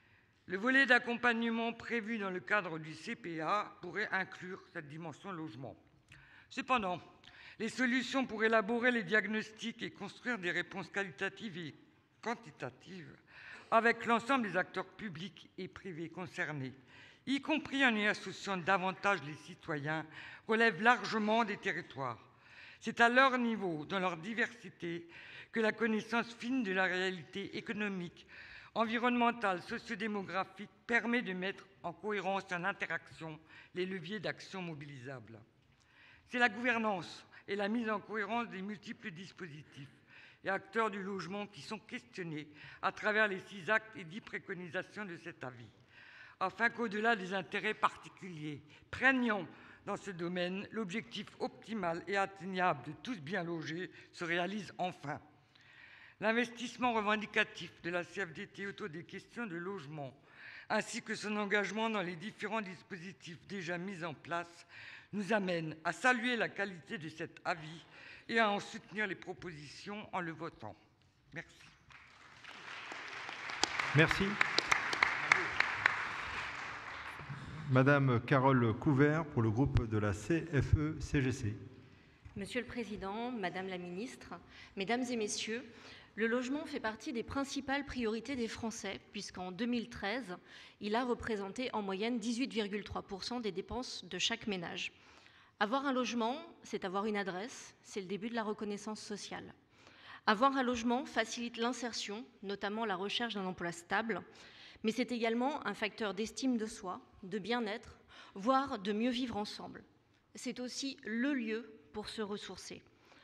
Le volet d'accompagnement prévu dans le cadre du CPA pourrait inclure cette dimension logement. Cependant, les solutions pour élaborer les diagnostics et construire des réponses qualitatives et quantitatives avec l'ensemble des acteurs publics et privés concernés, y compris en y associant davantage les citoyens, relèvent largement des territoires. C'est à leur niveau, dans leur diversité, que la connaissance fine de la réalité économique, environnementale, sociodémographique permet de mettre en cohérence et en interaction les leviers d'action mobilisables. C'est la gouvernance et la mise en cohérence des multiples dispositifs et acteurs du logement qui sont questionnés à travers les 6 actes et 10 préconisations de cet avis, afin qu'au-delà des intérêts particuliers prégnants dans ce domaine, l'objectif optimal et atteignable de tous bien logés se réalise enfin. L'investissement revendicatif de la CFDT autour des questions de logement, ainsi que son engagement dans les différents dispositifs déjà mis en place, nous amène à saluer la qualité de cet avis et à en soutenir les propositions en le votant. Merci. Merci. Madame Carole Couvert pour le groupe de la CFE-CGC. Monsieur le Président, Madame la Ministre, Mesdames et Messieurs, le logement fait partie des principales priorités des Français, puisqu'en 2013, il a représenté en moyenne 18,3% des dépenses de chaque ménage. Avoir un logement, c'est avoir une adresse, c'est le début de la reconnaissance sociale. Avoir un logement facilite l'insertion, notamment la recherche d'un emploi stable, mais c'est également un facteur d'estime de soi, de bien-être, voire de mieux vivre ensemble. C'est aussi le lieu pour se ressourcer.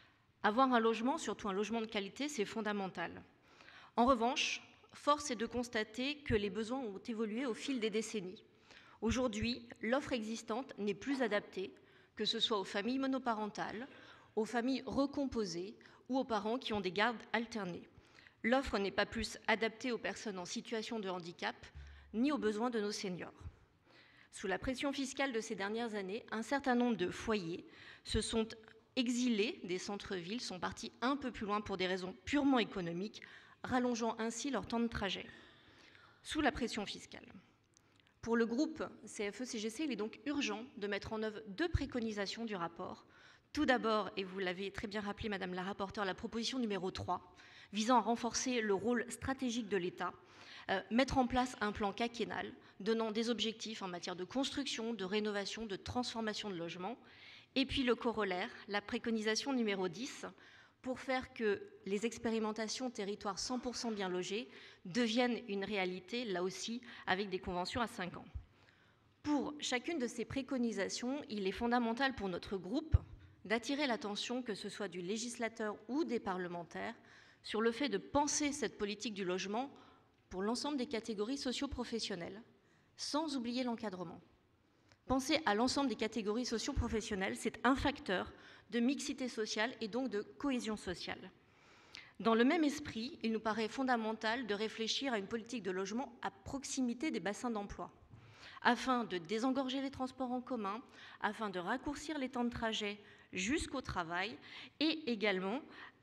Avoir un logement, surtout un logement de qualité, c'est fondamental. En revanche, force est de constater que les besoins ont évolué au fil des décennies. Aujourd'hui, l'offre existante n'est plus adaptée, que ce soit aux familles monoparentales, aux familles recomposées ou aux parents qui ont des gardes alternées. L'offre n'est pas plus adaptée aux personnes en situation de handicap, ni aux besoins de nos seniors. Sous la pression fiscale de ces dernières années, un certain nombre de foyers se sont exilés des centres-villes, sont partis un peu plus loin pour des raisons purement économiques, rallongeant ainsi leur temps de trajet. Sous la pression fiscale. Pour le groupe CFE-CGC, il est donc urgent de mettre en œuvre 2 préconisations du rapport. Tout d'abord, et vous l'avez très bien rappelé, Madame la rapporteure, la proposition numéro 3, visant à renforcer le rôle stratégique de l'État, mettre en place un plan quinquennal donnant des objectifs en matière de construction, de rénovation, de transformation de logements, et puis le corollaire, la préconisation numéro 10, pour faire que les expérimentations territoires 100% bien logés deviennent une réalité, là aussi, avec des conventions à 5 ans. Pour chacune de ces préconisations, il est fondamental pour notre groupe d'attirer l'attention, que ce soit du législateur ou des parlementaires, sur le fait de penser cette politique du logement pour l'ensemble des catégories socio-professionnelles, sans oublier l'encadrement. Penser à l'ensemble des catégories socio-professionnelles, c'est un facteur de mixité sociale et donc de cohésion sociale. Dans le même esprit, il nous paraît fondamental de réfléchir à une politique de logement à proximité des bassins d'emploi, afin de désengorger les transports en commun, afin de raccourcir les temps de trajet jusqu'au travail et également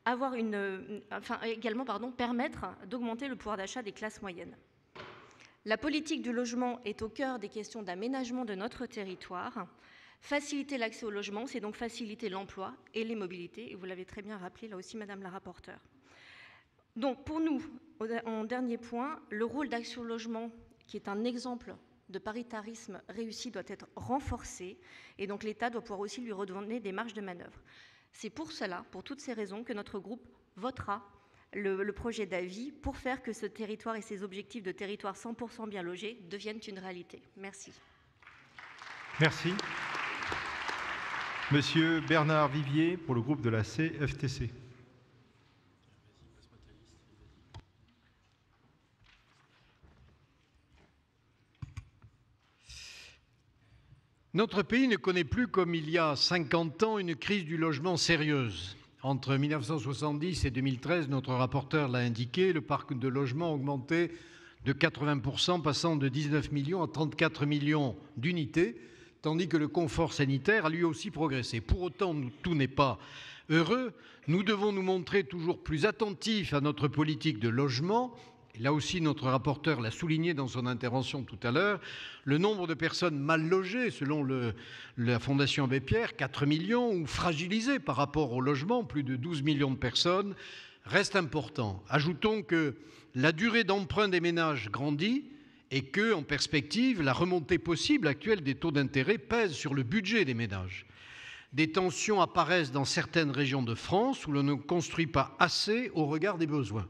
permettre d'augmenter le pouvoir d'achat des classes moyennes. La politique du logement est au cœur des questions d'aménagement de notre territoire. Faciliter l'accès au logement, c'est donc faciliter l'emploi et les mobilités, et vous l'avez très bien rappelé là aussi, Madame la rapporteure. Donc pour nous, en dernier point, le rôle d'Action Logement, qui est un exemple de paritarisme réussi, doit être renforcé, et donc l'État doit pouvoir aussi lui redonner des marges de manœuvre. C'est pour cela, pour toutes ces raisons, que notre groupe votera le projet d'avis pour faire que ce territoire et ses objectifs de territoire 100% bien logé deviennent une réalité. Merci. Merci. Monsieur Bernard Vivier, pour le groupe de la CFTC. Notre pays ne connaît plus, comme il y a 50 ans, une crise du logement sérieuse. Entre 1970 et 2013, notre rapporteur l'a indiqué, le parc de logements a augmenté de 80%, passant de 19 millions à 34 millions d'unités, tandis que le confort sanitaire a lui aussi progressé. Pour autant, tout n'est pas heureux. Nous devons nous montrer toujours plus attentifs à notre politique de logement. Et là aussi, notre rapporteur l'a souligné dans son intervention tout à l'heure, le nombre de personnes mal logées, selon la Fondation Abbé Pierre, 4 millions, ou fragilisées par rapport au logement, plus de 12 millions de personnes, reste important. Ajoutons que la durée d'emprunt des ménages grandit et que, en perspective, la remontée possible actuelle des taux d'intérêt pèse sur le budget des ménages. Des tensions apparaissent dans certaines régions de France où l'on ne construit pas assez au regard des besoins.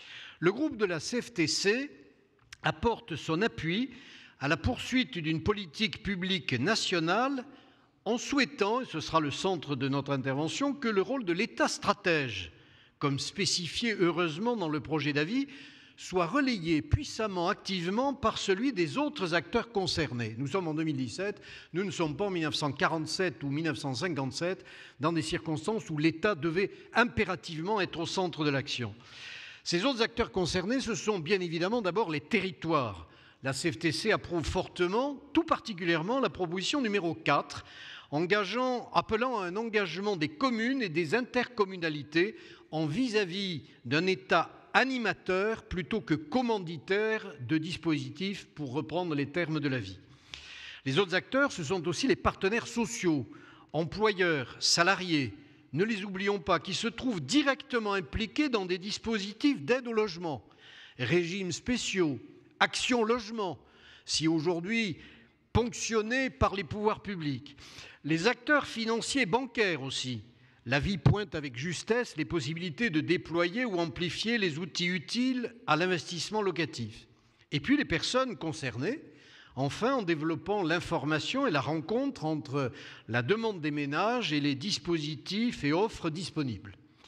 Le groupe de la CFTC apporte son appui à la poursuite d'une politique publique nationale en souhaitant, et ce sera le centre de notre intervention, que le rôle de l'État stratège, comme spécifié heureusement dans le projet d'avis, soit relayé puissamment, activement par celui des autres acteurs concernés. Nous sommes en 2017, nous ne sommes pas en 1947 ou 1957, dans des circonstances où l'État devait impérativement être au centre de l'action. Ces autres acteurs concernés, ce sont bien évidemment d'abord les territoires. La CFTC approuve fortement, tout particulièrement, la proposition numéro 4, appelant à un engagement des communes et des intercommunalités en vis-à-vis d'un État animateur plutôt que commanditaire de dispositifs, pour reprendre les termes de l'avis. Les autres acteurs, ce sont aussi les partenaires sociaux, employeurs, salariés, ne les oublions pas, qui se trouvent directement impliqués dans des dispositifs d'aide au logement, régimes spéciaux, Action Logement, si aujourd'hui ponctionnés par les pouvoirs publics, les acteurs financiers et bancaires aussi. L'avis pointe avec justesse les possibilités de déployer ou amplifier les outils utiles à l'investissement locatif. Et puis les personnes concernées, enfin, en développant l'information et la rencontre entre la demande des ménages et les dispositifs et offres disponibles.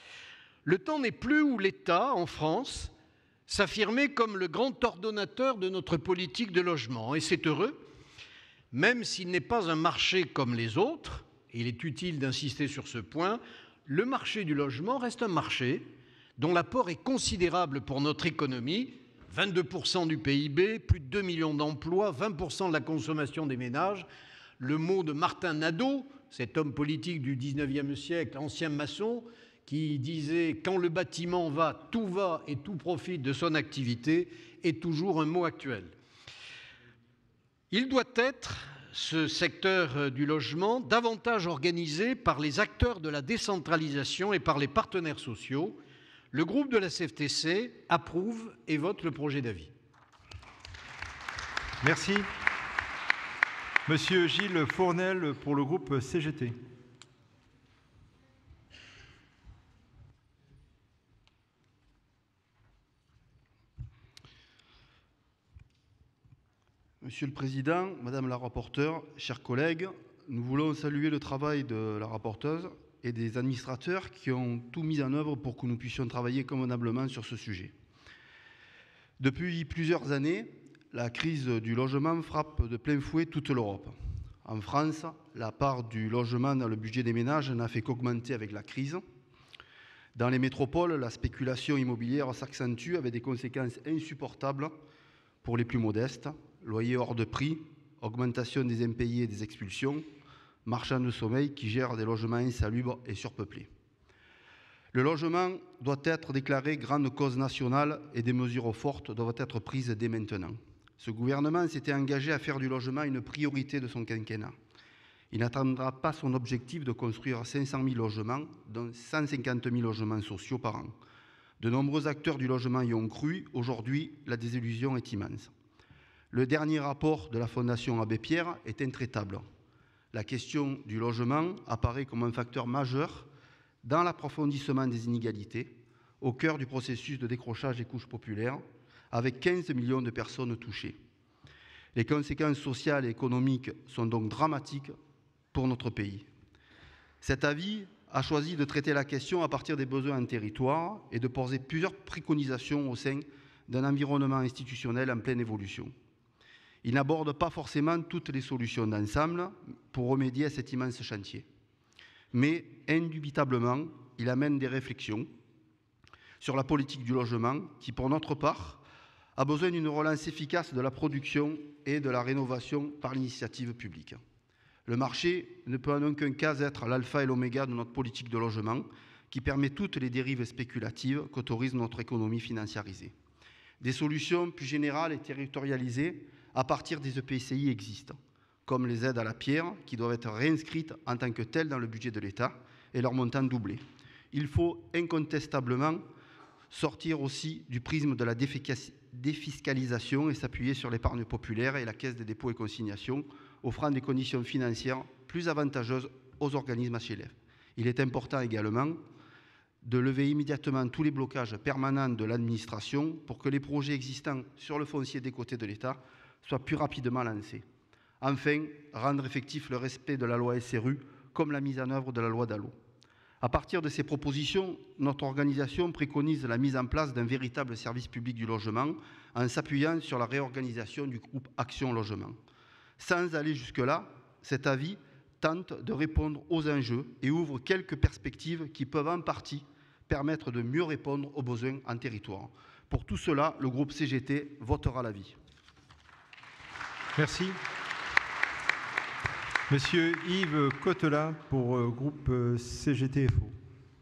Le temps n'est plus où l'État, en France, s'affirmait comme le grand ordonnateur de notre politique de logement. Et c'est heureux, même s'il n'est pas un marché comme les autres, et il est utile d'insister sur ce point, le marché du logement reste un marché dont l'apport est considérable pour notre économie, 22% du PIB, plus de 2 millions d'emplois, 20% de la consommation des ménages. Le mot de Martin Nadeau, cet homme politique du 19e siècle, ancien maçon, qui disait « Quand le bâtiment va, tout va et tout profite de son activité » est toujours un mot actuel. Il doit être, ce secteur du logement, davantage organisé par les acteurs de la décentralisation et par les partenaires sociaux. Le groupe de la CFTC approuve et vote le projet d'avis. Merci. Monsieur Gilles Fournel pour le groupe CGT. Monsieur le Président, Madame la rapporteure, chers collègues, nous voulons saluer le travail de la rapporteuse et des administrateurs qui ont tout mis en œuvre pour que nous puissions travailler convenablement sur ce sujet. Depuis plusieurs années, la crise du logement frappe de plein fouet toute l'Europe. En France, la part du logement dans le budget des ménages n'a fait qu'augmenter avec la crise. Dans les métropoles, la spéculation immobilière s'accentue avec des conséquences insupportables pour les plus modestes. Loyers hors de prix, augmentation des impayés et des expulsions, marchands de sommeil qui gèrent des logements insalubres et surpeuplés. Le logement doit être déclaré grande cause nationale et des mesures fortes doivent être prises dès maintenant. Ce gouvernement s'était engagé à faire du logement une priorité de son quinquennat. Il n'atteindra pas son objectif de construire 500 000 logements, dont 150 000 logements sociaux par an. De nombreux acteurs du logement y ont cru. Aujourd'hui, la désillusion est immense. Le dernier rapport de la Fondation Abbé Pierre est intraitable. La question du logement apparaît comme un facteur majeur dans l'approfondissement des inégalités, au cœur du processus de décrochage des couches populaires, avec 15 millions de personnes touchées. Les conséquences sociales et économiques sont donc dramatiques pour notre pays. Cet avis a choisi de traiter la question à partir des besoins en territoire et de poser plusieurs préconisations au sein d'un environnement institutionnel en pleine évolution. Il n'aborde pas forcément toutes les solutions d'ensemble pour remédier à cet immense chantier. Mais indubitablement, il amène des réflexions sur la politique du logement qui, pour notre part, a besoin d'une relance efficace de la production et de la rénovation par l'initiative publique. Le marché ne peut en aucun cas être l'alpha et l'oméga de notre politique de logement qui permet toutes les dérives spéculatives qu'autorise notre économie financiarisée. Des solutions plus générales et territorialisées à partir des EPCI existent, comme les aides à la pierre qui doivent être réinscrites en tant que telles dans le budget de l'État et leur montant doublé. Il faut incontestablement sortir aussi du prisme de la défiscalisation et s'appuyer sur l'épargne populaire et la Caisse des dépôts et consignations, offrant des conditions financières plus avantageuses aux organismes HLF. Il est important également de lever immédiatement tous les blocages permanents de l'administration pour que les projets existants sur le foncier des côtés de l'État soient plus rapidement lancés. Enfin, rendre effectif le respect de la loi SRU comme la mise en œuvre de la loi DALO. À partir de ces propositions, notre organisation préconise la mise en place d'un véritable service public du logement en s'appuyant sur la réorganisation du groupe Action Logement. Sans aller jusque-là, cet avis tente de répondre aux enjeux et ouvre quelques perspectives qui peuvent en partie permettre de mieux répondre aux besoins en territoire. Pour tout cela, le groupe CGT votera l'avis. Merci. Monsieur Yves Cottelat pour groupe CGT-FO.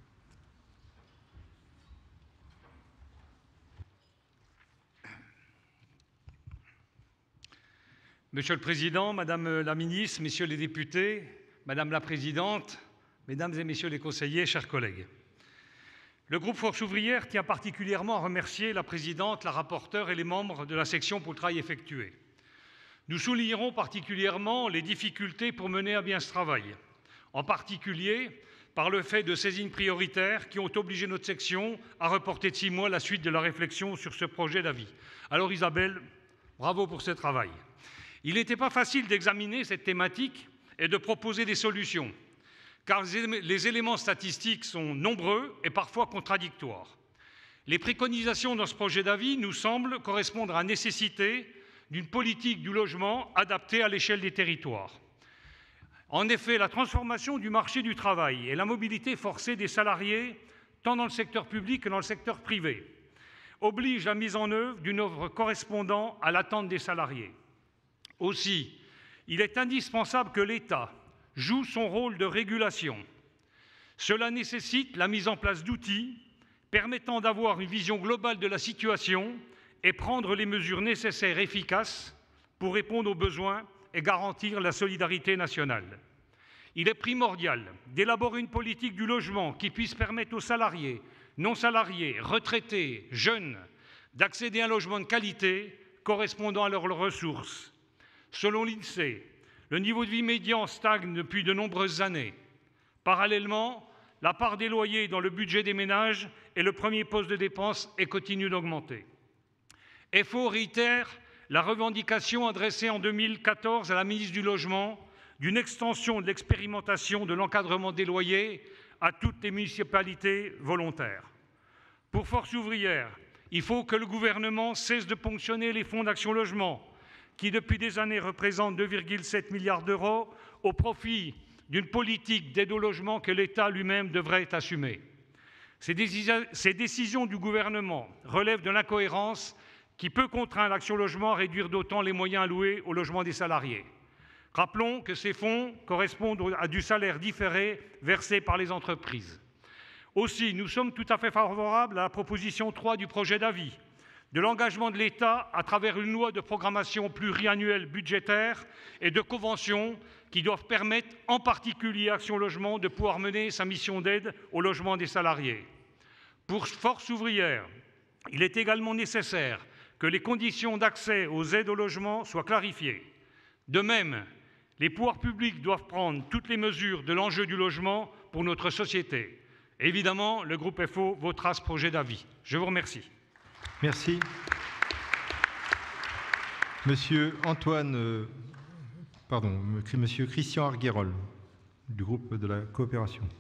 Monsieur le Président, Madame la Ministre, Messieurs les députés, Madame la Présidente, Mesdames et Messieurs les conseillers, chers collègues. Le groupe Force ouvrière tient particulièrement à remercier la Présidente, la rapporteure et les membres de la section pour le travail effectué. Nous soulignerons particulièrement les difficultés pour mener à bien ce travail, en particulier par le fait de saisines prioritaires qui ont obligé notre section à reporter de 6 mois la suite de la réflexion sur ce projet d'avis. Alors Isabelle, bravo pour ce travail. Il n'était pas facile d'examiner cette thématique et de proposer des solutions, car les éléments statistiques sont nombreux et parfois contradictoires. Les préconisations dans ce projet d'avis nous semblent correspondre à la nécessité d'une politique du logement adaptée à l'échelle des territoires. En effet, la transformation du marché du travail et la mobilité forcée des salariés, tant dans le secteur public que dans le secteur privé, obligent la mise en œuvre d'une offre correspondant à l'attente des salariés. Aussi, il est indispensable que l'État joue son rôle de régulation. Cela nécessite la mise en place d'outils permettant d'avoir une vision globale de la situation et prendre les mesures nécessaires et efficaces pour répondre aux besoins et garantir la solidarité nationale. Il est primordial d'élaborer une politique du logement qui puisse permettre aux salariés, non-salariés, retraités, jeunes, d'accéder à un logement de qualité correspondant à leurs ressources. Selon l'INSEE, le niveau de vie médian stagne depuis de nombreuses années. Parallèlement, la part des loyers dans le budget des ménages est le premier poste de dépense et continue d'augmenter. FO réitère la revendication adressée en 2014 à la ministre du Logement d'une extension de l'expérimentation de l'encadrement des loyers à toutes les municipalités volontaires. Pour Force ouvrière, il faut que le gouvernement cesse de ponctionner les fonds d'Action Logement, qui depuis des années représentent 2,7 milliards d'euros, au profit d'une politique d'aide au logement que l'État lui-même devrait assumer. Ces décisions du gouvernement relèvent de l'incohérence qui peut contraindre l'Action Logement à réduire d'autant les moyens alloués au logement des salariés. Rappelons que ces fonds correspondent à du salaire différé versé par les entreprises. Aussi, nous sommes tout à fait favorables à la proposition 3 du projet d'avis, de l'engagement de l'État à travers une loi de programmation pluriannuelle budgétaire et de conventions qui doivent permettre, en particulier à Action Logement, de pouvoir mener sa mission d'aide au logement des salariés. Pour Force ouvrière, il est également nécessaire que les conditions d'accès aux aides au logement soient clarifiées. De même, les pouvoirs publics doivent prendre toutes les mesures de l'enjeu du logement pour notre société. Évidemment, le groupe FO votera ce projet d'avis. Je vous remercie. Merci. Monsieur Christian Arguerol, du groupe de la coopération.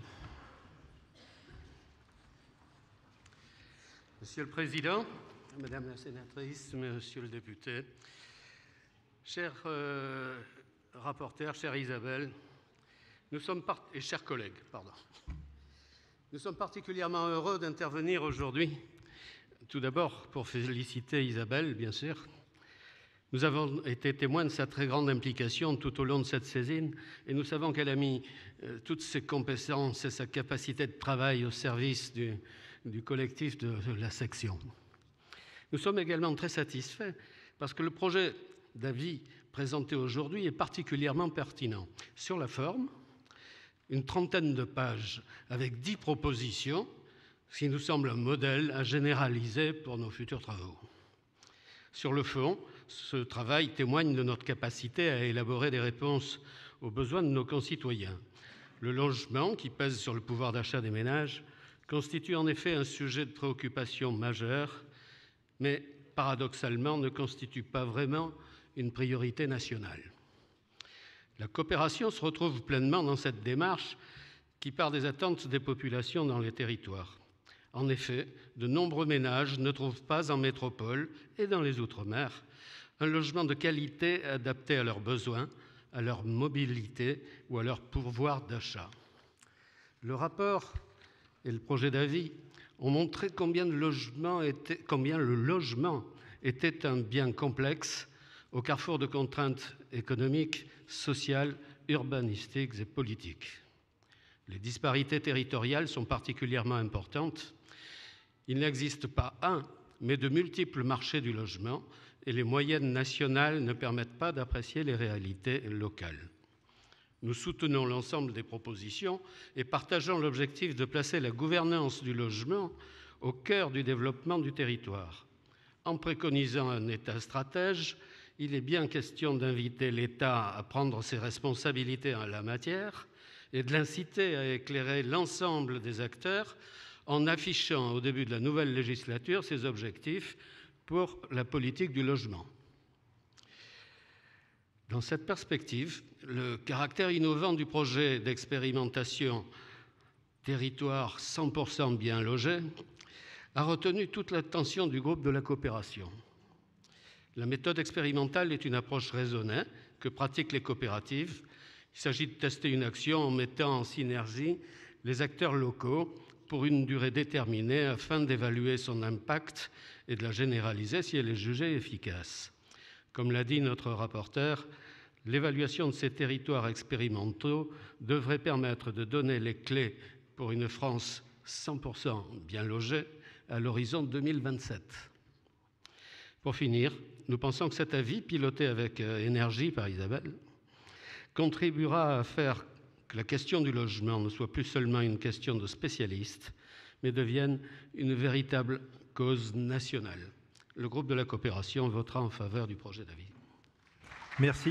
Monsieur le Président, Madame la sénatrice, Monsieur le député, cher rapporteur, chère Isabelle, et chers collègues, nous sommes particulièrement heureux d'intervenir aujourd'hui. Tout d'abord, pour féliciter Isabelle, bien sûr. Nous avons été témoins de sa très grande implication tout au long de cette saisine et nous savons qu'elle a mis toutes ses compétences et sa capacité de travail au service du collectif de la section. Nous sommes également très satisfaits parce que le projet d'avis présenté aujourd'hui est particulièrement pertinent. Sur la forme, une trentaine de pages avec 10 propositions, ce qui nous semble un modèle à généraliser pour nos futurs travaux. Sur le fond, ce travail témoigne de notre capacité à élaborer des réponses aux besoins de nos concitoyens. Le logement, qui pèse sur le pouvoir d'achat des ménages, constitue en effet un sujet de préoccupation majeur, mais paradoxalement ne constitue pas vraiment une priorité nationale. La coopération se retrouve pleinement dans cette démarche qui part des attentes des populations dans les territoires. En effet, de nombreux ménages ne trouvent pas en métropole et dans les Outre-mer un logement de qualité adapté à leurs besoins, à leur mobilité ou à leur pouvoir d'achat. Le rapport et le projet d'avis ont montré combien le logement était un bien complexe au carrefour de contraintes économiques, sociales, urbanistiques et politiques. Les disparités territoriales sont particulièrement importantes. Il n'existe pas un, mais de multiples marchés du logement et les moyennes nationales ne permettent pas d'apprécier les réalités locales. Nous soutenons l'ensemble des propositions et partageons l'objectif de placer la gouvernance du logement au cœur du développement du territoire. En préconisant un État stratège, il est bien question d'inviter l'État à prendre ses responsabilités en la matière et de l'inciter à éclairer l'ensemble des acteurs en affichant au début de la nouvelle législature ses objectifs pour la politique du logement. Dans cette perspective, le caractère innovant du projet d'expérimentation Territoire 100% bien logé a retenu toute l'attention du groupe de la coopération. La méthode expérimentale est une approche raisonnée que pratiquent les coopératives. Il s'agit de tester une action en mettant en synergie les acteurs locaux pour une durée déterminée afin d'évaluer son impact et de la généraliser si elle est jugée efficace. Comme l'a dit notre rapporteur, l'évaluation de ces territoires expérimentaux devrait permettre de donner les clés pour une France 100% bien logée à l'horizon 2027. Pour finir, nous pensons que cet avis, piloté avec énergie par Isabelle, contribuera à faire que la question du logement ne soit plus seulement une question de spécialistes, mais devienne une véritable cause nationale. Le groupe de la coopération votera en faveur du projet d'avis. Merci.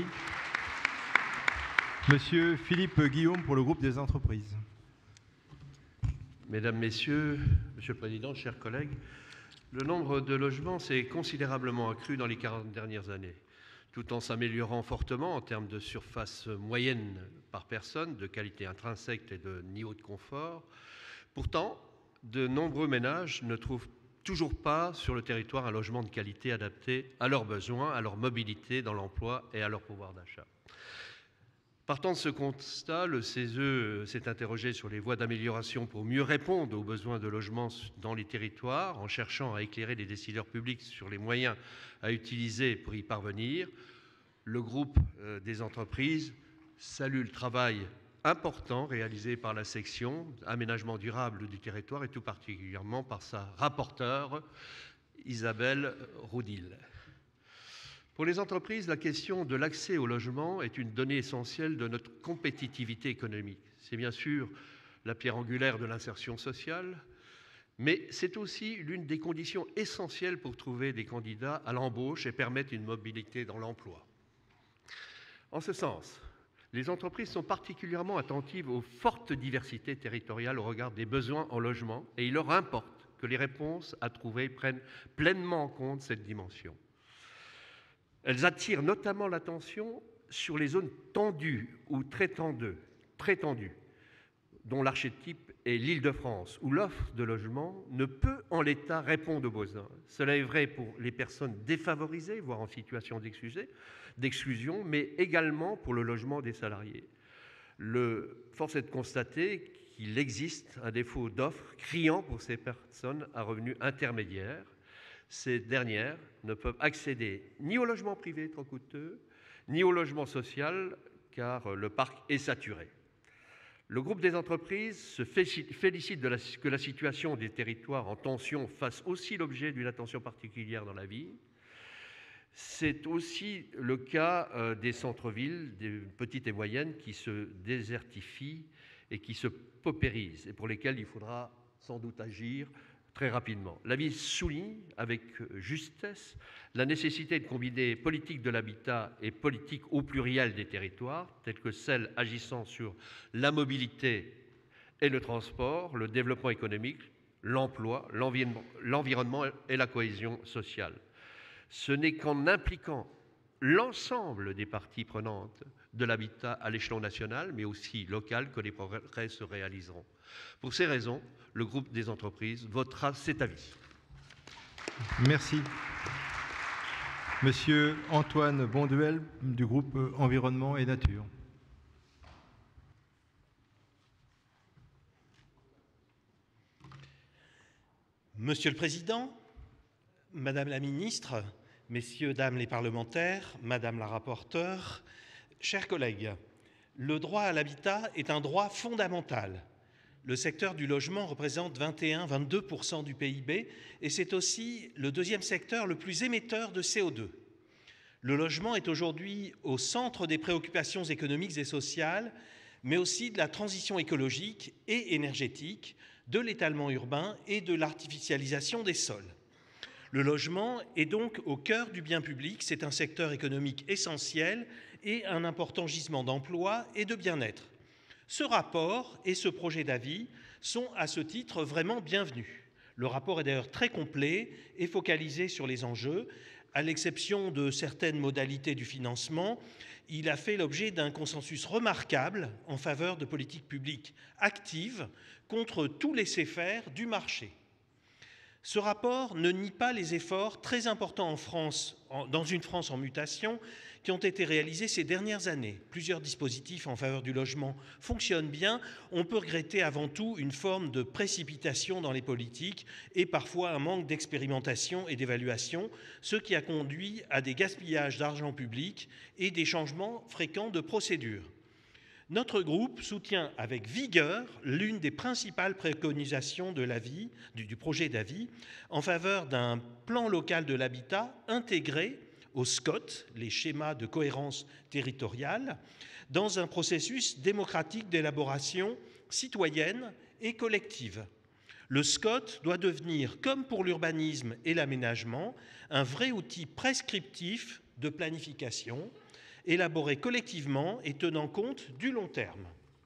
Monsieur Philippe Guillaume pour le groupe des entreprises. Mesdames, Messieurs, Monsieur le Président, chers collègues, le nombre de logements s'est considérablement accru dans les 40 dernières années, tout en s'améliorant fortement en termes de surface moyenne par personne, de qualité intrinsèque et de niveau de confort. Pourtant, de nombreux ménages ne trouvent toujours pas sur le territoire un logement de qualité adapté à leurs besoins, à leur mobilité dans l'emploi et à leur pouvoir d'achat. Partant de ce constat, le CESE s'est interrogé sur les voies d'amélioration pour mieux répondre aux besoins de logement dans les territoires, en cherchant à éclairer les décideurs publics sur les moyens à utiliser pour y parvenir. Le groupe des entreprises salue le travail important réalisé par la section aménagement durable du territoire et tout particulièrement par sa rapporteure Isabelle Roudil. Pour les entreprises, la question de l'accès au logement est une donnée essentielle de notre compétitivité économique. C'est bien sûr la pierre angulaire de l'insertion sociale, mais c'est aussi l'une des conditions essentielles pour trouver des candidats à l'embauche et permettre une mobilité dans l'emploi. En ce sens, les entreprises sont particulièrement attentives aux fortes diversités territoriales au regard des besoins en logement et il leur importe que les réponses à trouver prennent pleinement en compte cette dimension. Elles attirent notamment l'attention sur les zones tendues ou très tendues, dont l'archétype est l'Île-de-France, où l'offre de logement ne peut en l'état répondre aux besoins. Cela est vrai pour les personnes défavorisées, voire en situation d'exclusion, mais également pour le logement des salariés. Force est de constater qu'il existe un défaut d'offre criant pour ces personnes à revenus intermédiaires. Ces dernières ne peuvent accéder ni au logement privé trop coûteux, ni au logement social, car le parc est saturé. Le groupe des entreprises se félicite que la situation des territoires en tension fasse aussi l'objet d'une attention particulière dans la vie. C'est aussi le cas des centres-villes, des petites et moyennes, qui se désertifient et qui se paupérisent, et pour lesquelles il faudra sans doute agir très rapidement. L'avis souligne avec justesse la nécessité de combiner politique de l'habitat et politique au pluriel des territoires, telles que celles agissant sur la mobilité et le transport, le développement économique, l'emploi, l'environnement et la cohésion sociale. Ce n'est qu'en impliquant l'ensemble des parties prenantes de l'habitat à l'échelon national, mais aussi local, que les progrès se réaliseront. Pour ces raisons, le groupe des entreprises votera cet avis. Merci. Monsieur Antoine Bonduel du groupe Environnement et Nature. Monsieur le Président, Madame la Ministre, Messieurs, Dames les parlementaires, Madame la rapporteure, chers collègues, le droit à l'habitat est un droit fondamental. Le secteur du logement représente 21-22% du PIB et c'est aussi le deuxième secteur le plus émetteur de CO2. Le logement est aujourd'hui au centre des préoccupations économiques et sociales, mais aussi de la transition écologique et énergétique, de l'étalement urbain et de l'artificialisation des sols. Le logement est donc au cœur du bien public, c'est un secteur économique essentiel et un important gisement d'emploi et de bien-être. Ce rapport et ce projet d'avis sont à ce titre vraiment bienvenus. Le rapport est d'ailleurs très complet et focalisé sur les enjeux, à l'exception de certaines modalités du financement, il a fait l'objet d'un consensus remarquable en faveur de politiques publiques actives contre tout laisser-faire du marché. Ce rapport ne nie pas les efforts très importants en France, dans une France en mutation, qui ont été réalisés ces dernières années. Plusieurs dispositifs en faveur du logement fonctionnent bien. On peut regretter avant tout une forme de précipitation dans les politiques et parfois un manque d'expérimentation et d'évaluation, ce qui a conduit à des gaspillages d'argent public et des changements fréquents de procédures. Notre groupe soutient avec vigueur l'une des principales préconisations de l'avis, du projet d'avis en faveur d'un plan local de l'habitat intégré au SCOT, les schémas de cohérence territoriale, dans un processus démocratique d'élaboration citoyenne et collective. Le SCOT doit devenir, comme pour l'urbanisme et l'aménagement, un vrai outil prescriptif de planification, élaboré collectivement et tenant compte du long terme.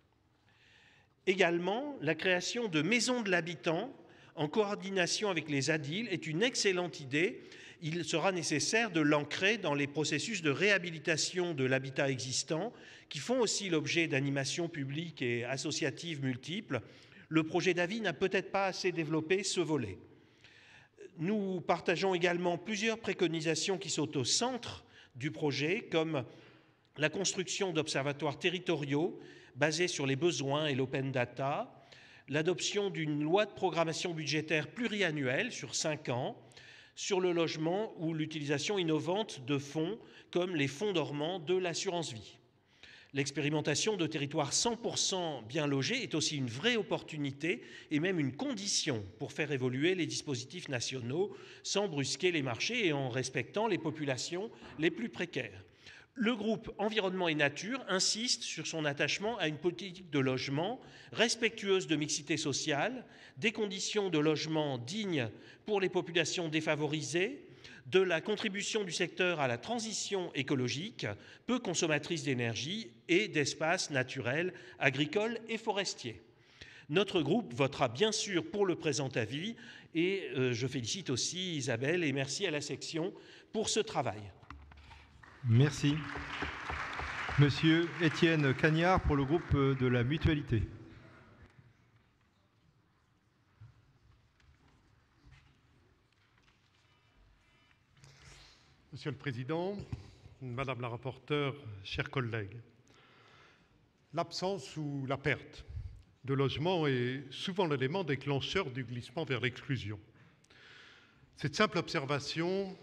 Également, la création de maisons de l'habitant en coordination avec les ADIL est une excellente idée. Il sera nécessaire de l'ancrer dans les processus de réhabilitation de l'habitat existant qui font aussi l'objet d'animations publiques et associatives multiples. Le projet d'avis n'a peut-être pas assez développé ce volet. Nous partageons également plusieurs préconisations qui sont au centre du projet, comme la construction d'observatoires territoriaux basés sur les besoins et l'open data, l'adoption d'une loi de programmation budgétaire pluriannuelle sur 5 ans, sur le logement ou l'utilisation innovante de fonds comme les fonds dormants de l'assurance vie. L'expérimentation de territoires 100% bien logés est aussi une vraie opportunité et même une condition pour faire évoluer les dispositifs nationaux sans brusquer les marchés et en respectant les populations les plus précaires. Le groupe Environnement et Nature insiste sur son attachement à une politique de logement respectueuse de mixité sociale, des conditions de logement dignes pour les populations défavorisées, de la contribution du secteur à la transition écologique, peu consommatrice d'énergie et d'espaces naturels, agricoles et forestiers. Notre groupe votera bien sûr pour le présent avis et je félicite aussi Isabelle et merci à la section pour ce travail. Merci. Monsieur Étienne Cagnard pour le groupe de la Mutualité. Monsieur le Président, Madame la rapporteure, chers collègues, l'absence ou la perte de logement est souvent l'élément déclencheur du glissement vers l'exclusion. Cette simple observation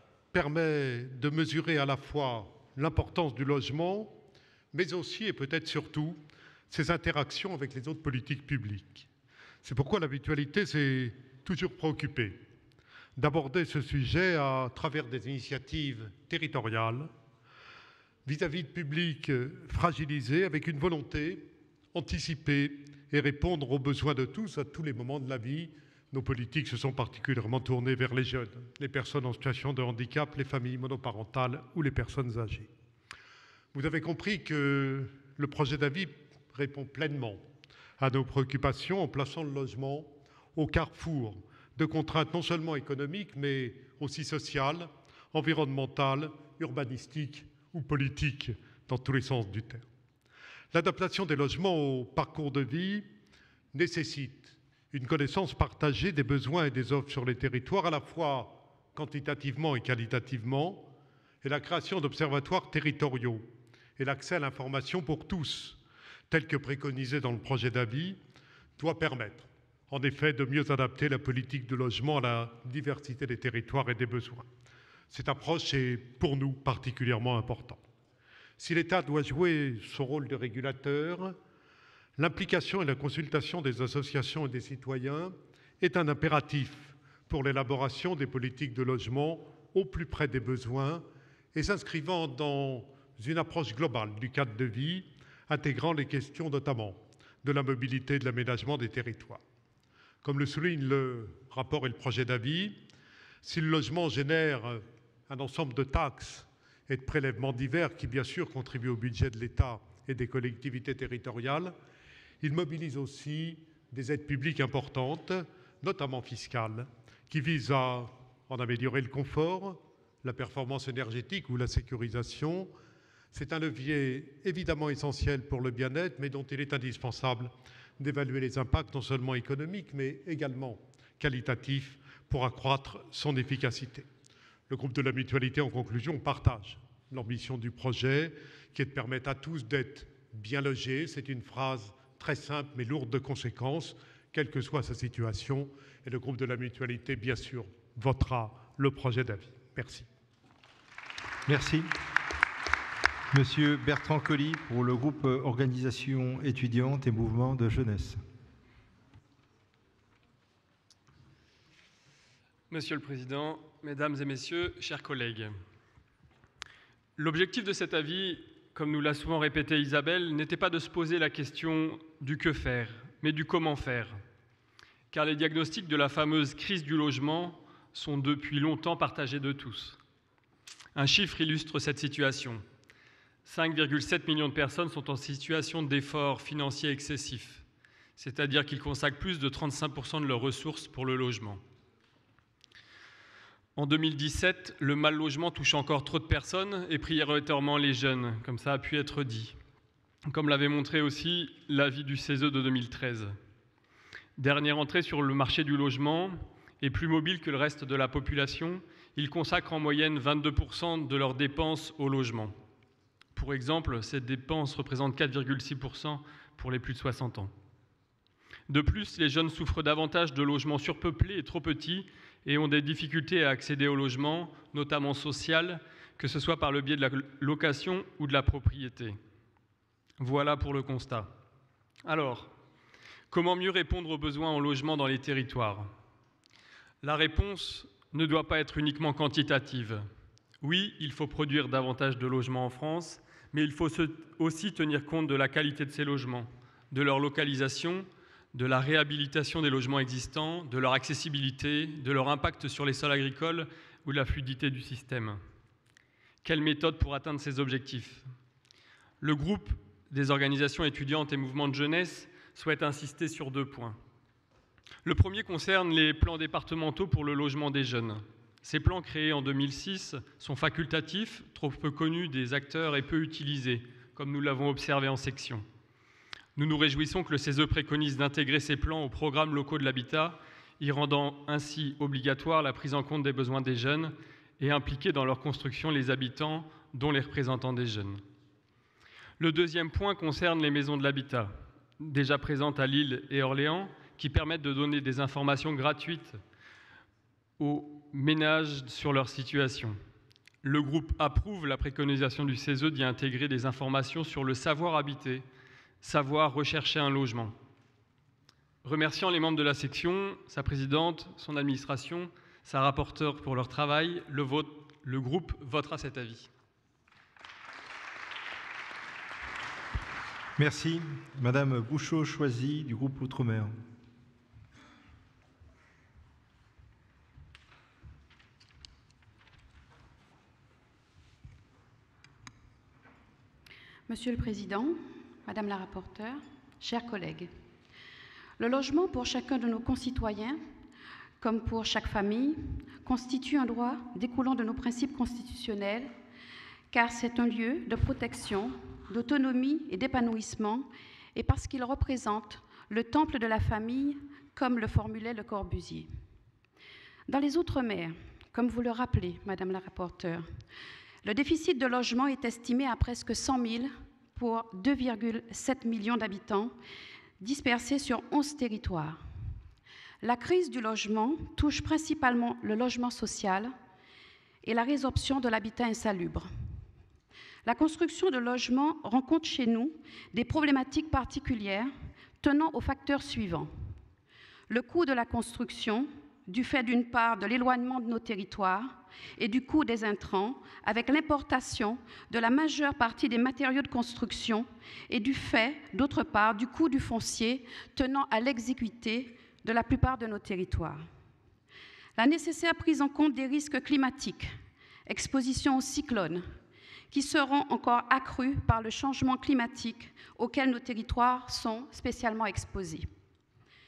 permet de mesurer à la fois l'importance du logement, mais aussi et peut-être surtout ses interactions avec les autres politiques publiques. C'est pourquoi la Mutualité s'est toujours préoccupée d'aborder ce sujet à travers des initiatives territoriales vis-à-vis de publics fragilisés avec une volonté anticiper et répondre aux besoins de tous à tous les moments de la vie. Nos politiques se sont particulièrement tournées vers les jeunes, les personnes en situation de handicap, les familles monoparentales ou les personnes âgées. Vous avez compris que le projet d'avis répond pleinement à nos préoccupations en plaçant le logement au carrefour de contraintes non seulement économiques, mais aussi sociales, environnementales, urbanistiques ou politiques, dans tous les sens du terme. L'adaptation des logements au parcours de vie nécessite une connaissance partagée des besoins et des offres sur les territoires, à la fois quantitativement et qualitativement, et la création d'observatoires territoriaux et l'accès à l'information pour tous, tel que préconisé dans le projet d'avis, doit permettre, en effet, de mieux adapter la politique de logement à la diversité des territoires et des besoins. Cette approche est, pour nous, particulièrement importante. Si l'État doit jouer son rôle de régulateur, l'implication et la consultation des associations et des citoyens est un impératif pour l'élaboration des politiques de logement au plus près des besoins et s'inscrivant dans une approche globale du cadre de vie, intégrant les questions notamment de la mobilité et de l'aménagement des territoires. Comme le souligne le rapport et le projet d'avis, si le logement génère un ensemble de taxes et de prélèvements divers qui, bien sûr, contribuent au budget de l'État et des collectivités territoriales, il mobilise aussi des aides publiques importantes, notamment fiscales, qui visent à en améliorer le confort, la performance énergétique ou la sécurisation. C'est un levier évidemment essentiel pour le bien-être, mais dont il est indispensable d'évaluer les impacts non seulement économiques, mais également qualitatifs pour accroître son efficacité. Le groupe de la Mutualité, en conclusion, partage l'ambition du projet, qui est de permettre à tous d'être bien logés. C'est une phrase très simple, mais lourde de conséquences, quelle que soit sa situation. Et le groupe de la Mutualité, bien sûr, votera le projet d'avis. Merci. Merci. Monsieur Bertrand Colly, pour le groupe Organisation étudiante et mouvement de jeunesse. Monsieur le Président, Mesdames et Messieurs, chers collègues, l'objectif de cet avis, comme nous l'a souvent répété Isabelle, n'était pas de se poser la question du que faire, mais du comment faire. Car les diagnostics de la fameuse crise du logement sont depuis longtemps partagés de tous. Un chiffre illustre cette situation. 5,7 millions de personnes sont en situation d'effort financier excessif, c'est-à-dire qu'ils consacrent plus de 35% de leurs ressources pour le logement. En 2017, le mal-logement touche encore trop de personnes et prioritairement les jeunes, comme ça a pu être dit, comme l'avait montré aussi l'avis du CESE de 2013. Dernière entrée sur le marché du logement et plus mobile que le reste de la population, ils consacrent en moyenne 22% de leurs dépenses au logement. Pour exemple, cette dépense représente 4,6% pour les plus de 60 ans. De plus, les jeunes souffrent davantage de logements surpeuplés et trop petits et ont des difficultés à accéder au logement, notamment social, que ce soit par le biais de la location ou de la propriété. Voilà pour le constat. Alors, comment mieux répondre aux besoins en logement dans les territoires? La réponse ne doit pas être uniquement quantitative. Oui, il faut produire davantage de logements en France, mais il faut aussi tenir compte de la qualité de ces logements, de leur localisation, de la réhabilitation des logements existants, de leur accessibilité, de leur impact sur les sols agricoles ou de la fluidité du système. Quelle méthode pour atteindre ces objectifs? Le groupe des organisations étudiantes et mouvements de jeunesse souhaite insister sur 2 points. Le premier concerne les plans départementaux pour le logement des jeunes. Ces plans créés en 2006 sont facultatifs, trop peu connus des acteurs et peu utilisés, comme nous l'avons observé en section. Nous nous réjouissons que le CESE préconise d'intégrer ces plans aux programmes locaux de l'habitat, y rendant ainsi obligatoire la prise en compte des besoins des jeunes et impliquer dans leur construction les habitants, dont les représentants des jeunes. Le deuxième point concerne les maisons de l'habitat, déjà présentes à Lille et Orléans, qui permettent de donner des informations gratuites aux ménages sur leur situation. Le groupe approuve la préconisation du CESE d'y intégrer des informations sur le savoir habiter, savoir rechercher un logement. Remerciant les membres de la section, sa présidente, son administration, sa rapporteure pour leur travail, le groupe votera cet avis. Merci. Madame Bouchot-Choisy du groupe Outre-mer. Monsieur le Président, Madame la rapporteure, chers collègues, le logement pour chacun de nos concitoyens, comme pour chaque famille, constitue un droit découlant de nos principes constitutionnels, car c'est un lieu de protection, d'autonomie et d'épanouissement, et parce qu'il représente le temple de la famille, comme le formulait Le Corbusier. Dans les Outre-mer, comme vous le rappelez, Madame la rapporteure, le déficit de logement est estimé à presque 100 000 pour 2,7 millions d'habitants dispersés sur 11 territoires. La crise du logement touche principalement le logement social et la résorption de l'habitat insalubre. La construction de logements rencontre chez nous des problématiques particulières tenant aux facteurs suivants. Le coût de la construction, du fait d'une part de l'éloignement de nos territoires et du coût des intrants, avec l'importation de la majeure partie des matériaux de construction et du fait, d'autre part, du coût du foncier tenant à l'exiguïté de la plupart de nos territoires. La nécessaire prise en compte des risques climatiques, exposition aux cyclones, qui seront encore accrus par le changement climatique auquel nos territoires sont spécialement exposés.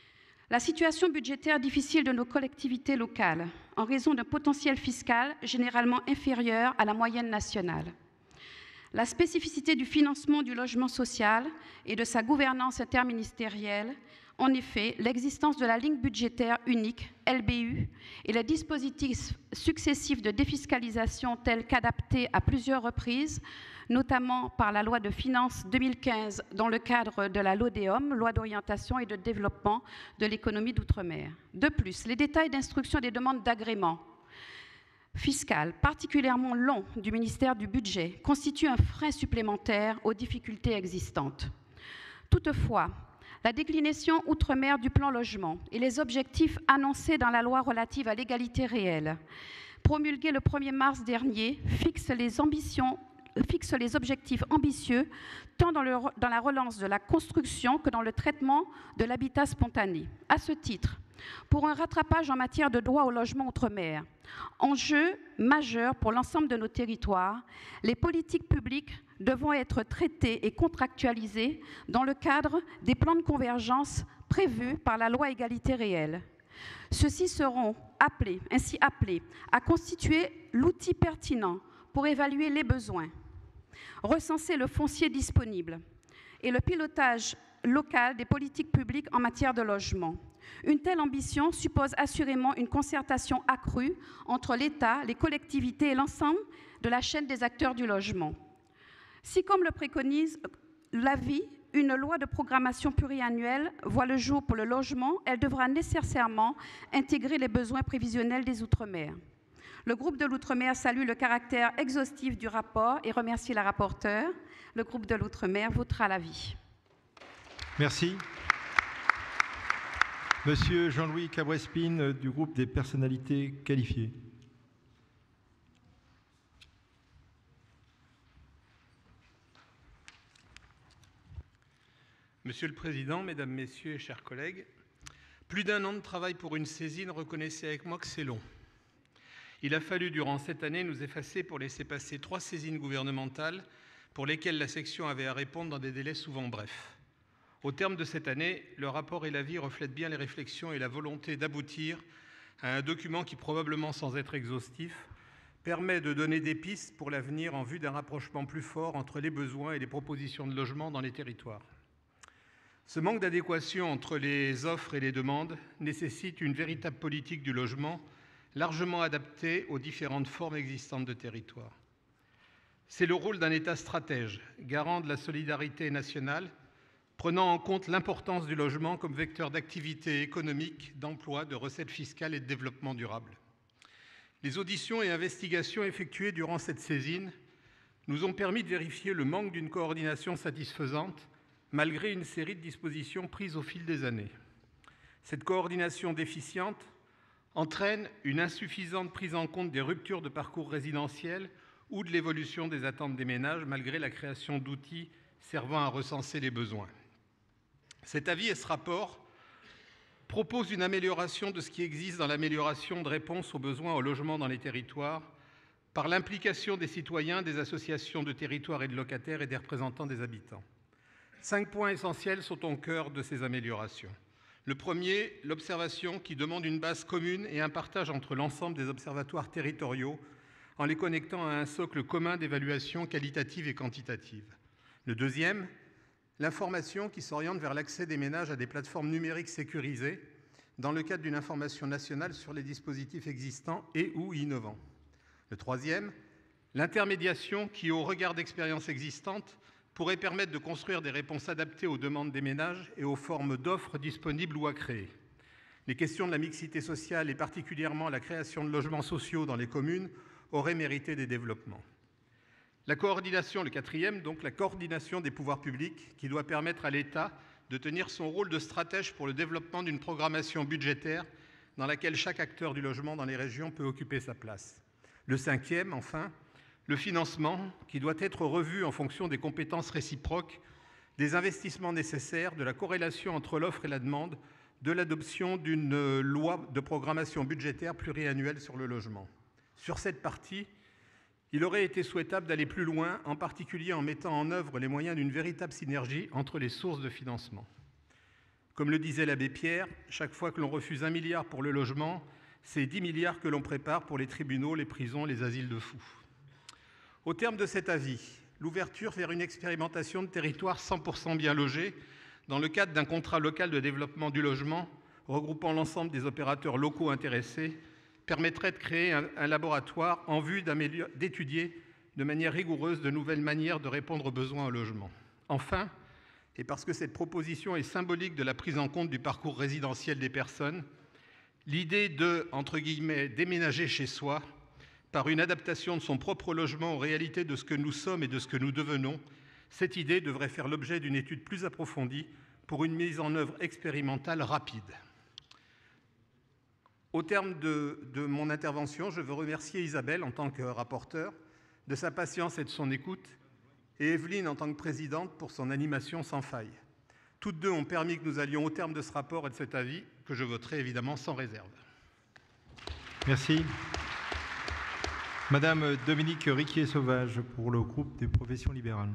La situation budgétaire difficile de nos collectivités locales, en raison d'un potentiel fiscal généralement inférieur à la moyenne nationale. La spécificité du financement du logement social et de sa gouvernance interministérielle, en effet, l'existence de la ligne budgétaire unique, LBU, et les dispositifs successifs de défiscalisation tels qu'adaptés à plusieurs reprises, notamment par la loi de finances 2015 dans le cadre de la LODEOM, loi d'orientation et de développement de l'économie d'outre-mer. De plus, les détails d'instruction des demandes d'agrément fiscal particulièrement long du ministère du Budget constituent un frein supplémentaire aux difficultés existantes. Toutefois, la déclinaison outre-mer du plan logement et les objectifs annoncés dans la loi relative à l'égalité réelle, promulguée le 1er mars dernier, fixent les objectifs ambitieux tant dans la relance de la construction que dans le traitement de l'habitat spontané. À ce titre, pour un rattrapage en matière de droit au logement outre-mer, enjeu majeur pour l'ensemble de nos territoires, les politiques publiques devront être traitées et contractualisées dans le cadre des plans de convergence prévus par la loi égalité réelle. Ceux-ci seront ainsi appelés à constituer l'outil pertinent pour évaluer les besoins, recenser le foncier disponible et le pilotage local des politiques publiques en matière de logement. Une telle ambition suppose assurément une concertation accrue entre l'État, les collectivités et l'ensemble de la chaîne des acteurs du logement. Si, comme le préconise l'avis, une loi de programmation pluriannuelle voit le jour pour le logement, elle devra nécessairement intégrer les besoins prévisionnels des Outre-mer. Le groupe de l'Outre-mer salue le caractère exhaustif du rapport et remercie la rapporteure. Le groupe de l'Outre-mer votera l'avis. Merci. Monsieur Jean-Louis Cabrespine du groupe des personnalités qualifiées. Monsieur le Président, Mesdames, Messieurs et chers collègues, plus d'1 an de travail pour une saisine, reconnaissez avec moi que c'est long. Il a fallu, durant cette année, nous effacer pour laisser passer 3 saisines gouvernementales pour lesquelles la section avait à répondre dans des délais souvent brefs. Au terme de cette année, le rapport et l'avis reflètent bien les réflexions et la volonté d'aboutir à un document qui, probablement sans être exhaustif, permet de donner des pistes pour l'avenir en vue d'un rapprochement plus fort entre les besoins et les propositions de logement dans les territoires. Ce manque d'adéquation entre les offres et les demandes nécessite une véritable politique du logement largement adaptée aux différentes formes existantes de territoire. C'est le rôle d'un État stratège, garant de la solidarité nationale, prenant en compte l'importance du logement comme vecteur d'activité économique, d'emploi, de recettes fiscales et de développement durable. Les auditions et investigations effectuées durant cette saisine nous ont permis de vérifier le manque d'une coordination satisfaisante malgré une série de dispositions prises au fil des années. Cette coordination déficiente entraîne une insuffisante prise en compte des ruptures de parcours résidentiels ou de l'évolution des attentes des ménages, malgré la création d'outils servant à recenser les besoins. Cet avis et ce rapport proposent une amélioration de ce qui existe dans l'amélioration de réponse aux besoins au logement dans les territoires par l'implication des citoyens, des associations de territoires et de locataires et des représentants des habitants. 5 points essentiels sont au cœur de ces améliorations. Le premier, l'observation qui demande une base commune et un partage entre l'ensemble des observatoires territoriaux en les connectant à un socle commun d'évaluation qualitative et quantitative. Le deuxième, l'information qui s'oriente vers l'accès des ménages à des plateformes numériques sécurisées dans le cadre d'une information nationale sur les dispositifs existants et ou innovants. Le troisième, l'intermédiation qui, au regard d'expériences existantes, pourrait permettre de construire des réponses adaptées aux demandes des ménages et aux formes d'offres disponibles ou à créer. Les questions de la mixité sociale et particulièrement la création de logements sociaux dans les communes auraient mérité des développements. La coordination, le quatrième, donc la coordination des pouvoirs publics qui doit permettre à l'État de tenir son rôle de stratège pour le développement d'une programmation budgétaire dans laquelle chaque acteur du logement dans les régions peut occuper sa place. Le cinquième, enfin, le financement qui doit être revu en fonction des compétences réciproques, des investissements nécessaires, de la corrélation entre l'offre et la demande, de l'adoption d'une loi de programmation budgétaire pluriannuelle sur le logement. Sur cette partie, il aurait été souhaitable d'aller plus loin, en particulier en mettant en œuvre les moyens d'une véritable synergie entre les sources de financement. Comme le disait l'abbé Pierre, chaque fois que l'on refuse 1 milliard pour le logement, c'est 10 milliards que l'on prépare pour les tribunaux, les prisons, les asiles de fous. Au terme de cet avis, l'ouverture vers une expérimentation de territoire 100% bien logé dans le cadre d'un contrat local de développement du logement regroupant l'ensemble des opérateurs locaux intéressés permettrait de créer un laboratoire en vue d'étudier de manière rigoureuse de nouvelles manières de répondre aux besoins au logement. Enfin, et parce que cette proposition est symbolique de la prise en compte du parcours résidentiel des personnes, l'idée de, entre guillemets, déménager chez soi par une adaptation de son propre logement aux réalités de ce que nous sommes et de ce que nous devenons, cette idée devrait faire l'objet d'une étude plus approfondie pour une mise en œuvre expérimentale rapide. Au terme de mon intervention, je veux remercier Isabelle en tant que rapporteure de sa patience et de son écoute, et Evelyne en tant que présidente pour son animation sans faille. Toutes deux ont permis que nous allions au terme de ce rapport et de cet avis, que je voterai évidemment sans réserve. Merci. Madame Dominique Riquier-Sauvage pour le groupe des professions libérales.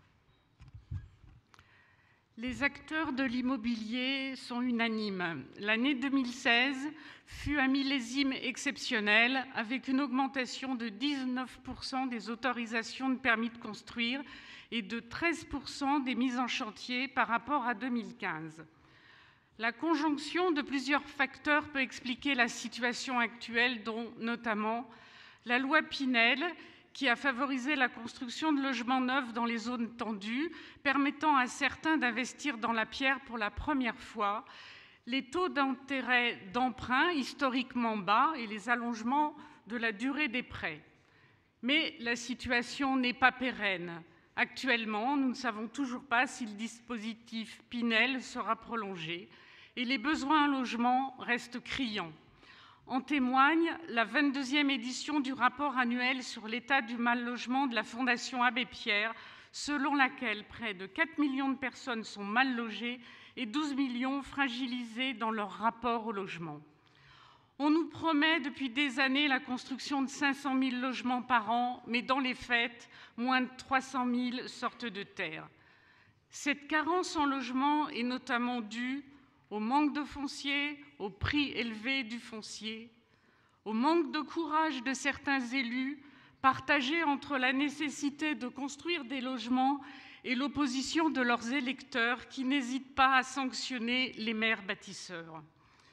Les acteurs de l'immobilier sont unanimes. L'année 2016 fut un millésime exceptionnel avec une augmentation de 19% des autorisations de permis de construire et de 13% des mises en chantier par rapport à 2015. La conjonction de plusieurs facteurs peut expliquer la situation actuelle, dont notamment la loi Pinel, qui a favorisé la construction de logements neufs dans les zones tendues, permettant à certains d'investir dans la pierre pour la première fois, les taux d'intérêt d'emprunt historiquement bas et les allongements de la durée des prêts. Mais la situation n'est pas pérenne. Actuellement, nous ne savons toujours pas si le dispositif Pinel sera prolongé et les besoins en logement restent criants. En témoigne la 22e édition du rapport annuel sur l'état du mal-logement de la Fondation Abbé Pierre, selon laquelle près de 4 millions de personnes sont mal logées et 12 millions fragilisées dans leur rapport au logement. On nous promet depuis des années la construction de 500 000 logements par an, mais dans les faits, moins de 300 000 sortent de terre. Cette carence en logement est notamment due au manque de foncier, au prix élevé du foncier, au manque de courage de certains élus, partagés entre la nécessité de construire des logements et l'opposition de leurs électeurs qui n'hésitent pas à sanctionner les maires bâtisseurs.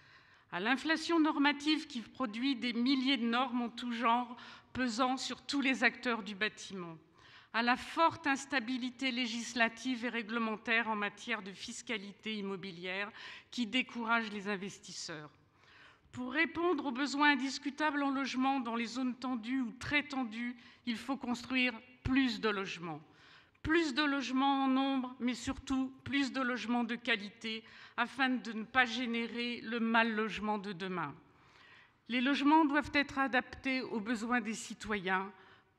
À l'inflation normative qui produit des milliers de normes en tout genre pesant sur tous les acteurs du bâtiment, à la forte instabilité législative et réglementaire en matière de fiscalité immobilière qui décourage les investisseurs. Pour répondre aux besoins indiscutables en logement dans les zones tendues ou très tendues, il faut construire plus de logements. Plus de logements en nombre, mais surtout plus de logements de qualité afin de ne pas générer le mal-logement de demain. Les logements doivent être adaptés aux besoins des citoyens,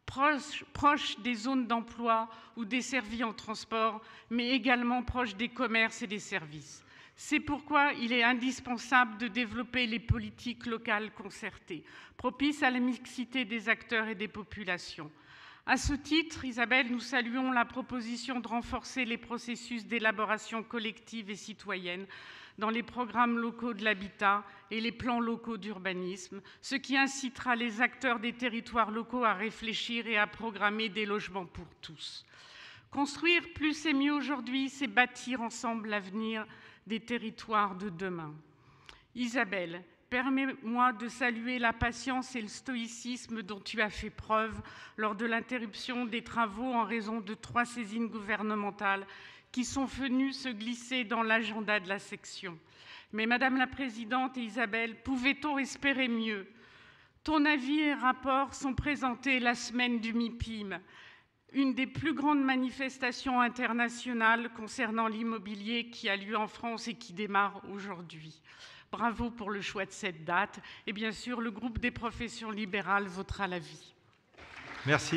proches des zones d'emploi ou desservis en transport, mais également proches des commerces et des services. C'est pourquoi il est indispensable de développer les politiques locales concertées, propices à la mixité des acteurs et des populations. À ce titre, Isabelle, nous saluons la proposition de renforcer les processus d'élaboration collective et citoyenne dans les programmes locaux de l'habitat et les plans locaux d'urbanisme, ce qui incitera les acteurs des territoires locaux à réfléchir et à programmer des logements pour tous. Construire plus et mieux aujourd'hui, c'est bâtir ensemble l'avenir des territoires de demain. Isabelle, permets-moi de saluer la patience et le stoïcisme dont tu as fait preuve lors de l'interruption des travaux en raison de 3 saisines gouvernementales qui sont venues se glisser dans l'agenda de la section. Mais Madame la Présidente et Isabelle, pouvait-on espérer mieux? Ton avis et rapport sont présentés la semaine du MIPIM, une des plus grandes manifestations internationales concernant l'immobilier qui a lieu en France et qui démarre aujourd'hui. Bravo pour le choix de cette date. Et bien sûr, le groupe des professions libérales votera l'avis. Merci.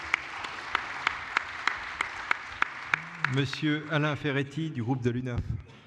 Monsieur Alain Ferretti, du groupe de l'UNAF.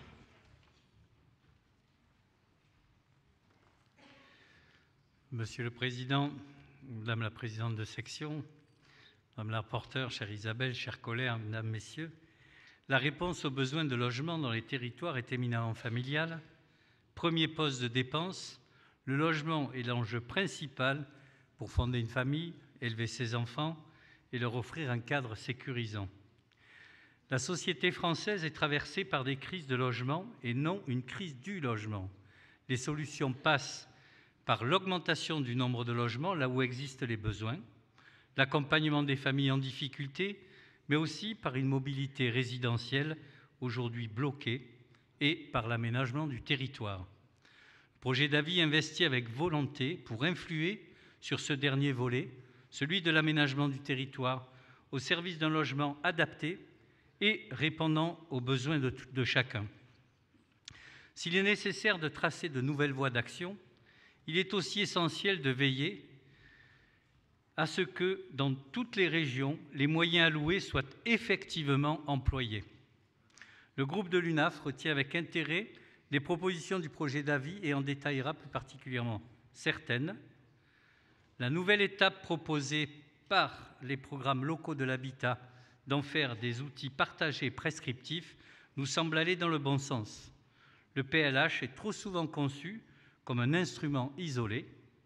Monsieur le Président, Madame la Présidente de section, Madame la rapporteure, chère Isabelle, chers collègues, Mesdames, Messieurs, la réponse aux besoins de logement dans les territoires est éminemment familiale. Premier poste de dépense, le logement est l'enjeu principal pour fonder une famille, élever ses enfants et leur offrir un cadre sécurisant. La société française est traversée par des crises de logement et non une crise du logement. Les solutions passent par l'augmentation du nombre de logements là où existent les besoins, l'accompagnement des familles en difficulté, mais aussi par une mobilité résidentielle aujourd'hui bloquée et par l'aménagement du territoire. Le projet d'avis investit avec volonté pour influer sur ce dernier volet, celui de l'aménagement du territoire, au service d'un logement adapté et répondant aux besoins de chacun. S'il est nécessaire de tracer de nouvelles voies d'action, il est aussi essentiel de veiller à ce que, dans toutes les régions, les moyens alloués soient effectivement employés. Le groupe de l'UNAF retient avec intérêt les propositions du projet d'avis et en détaillera plus particulièrement certaines. La nouvelle étape proposée par les programmes locaux de l'habitat d'en faire des outils partagés prescriptifs nous semble aller dans le bon sens. Le PLH est trop souvent conçu comme un instrument isolé,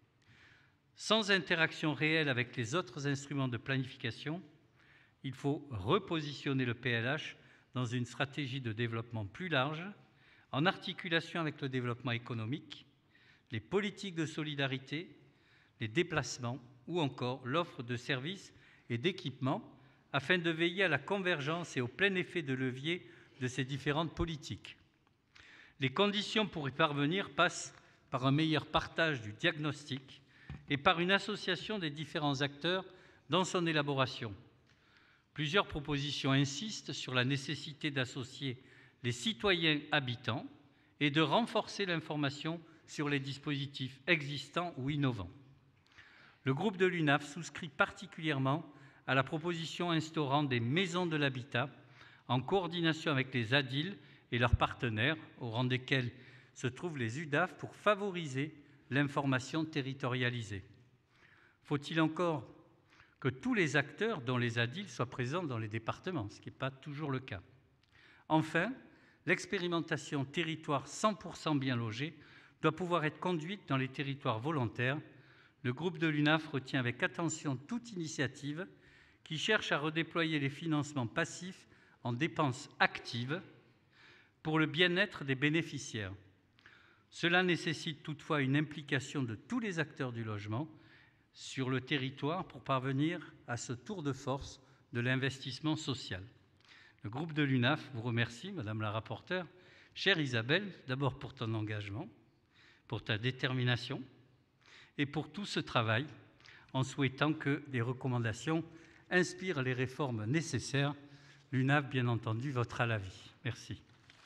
sans interaction réelle avec les autres instruments de planification. Il faut repositionner le PLH dans une stratégie de développement plus large, en articulation avec le développement économique, les politiques de solidarité, les déplacements ou encore l'offre de services et d'équipements afin de veiller à la convergence et au plein effet de levier de ces différentes politiques. Les conditions pour y parvenir passent par un meilleur partage du diagnostic et par une association des différents acteurs dans son élaboration. Plusieurs propositions insistent sur la nécessité d'associer les citoyens habitants et de renforcer l'information sur les dispositifs existants ou innovants. Le groupe de l'UNAF souscrit particulièrement à la proposition instaurant des maisons de l'habitat en coordination avec les ADIL et leurs partenaires, au rang desquels se trouvent les UDAF, pour favoriser l'information territorialisée. Faut-il encore que tous les acteurs, dont les ADIL, soient présents dans les départements, ce qui n'est pas toujours le cas. Enfin, l'expérimentation territoire 100% bien logé doit pouvoir être conduite dans les territoires volontaires. Le groupe de l'UNAF retient avec attention toute initiative qui cherche à redéployer les financements passifs en dépenses actives pour le bien-être des bénéficiaires. Cela nécessite toutefois une implication de tous les acteurs du logement sur le territoire pour parvenir à ce tour de force de l'investissement social. Le groupe de l'UNAF vous remercie, Madame la rapporteure. Chère Isabelle, d'abord pour ton engagement, pour ta détermination et pour tout ce travail, en souhaitant que les recommandations inspirent les réformes nécessaires. L'UNAF, bien entendu, votera l'avis. Merci.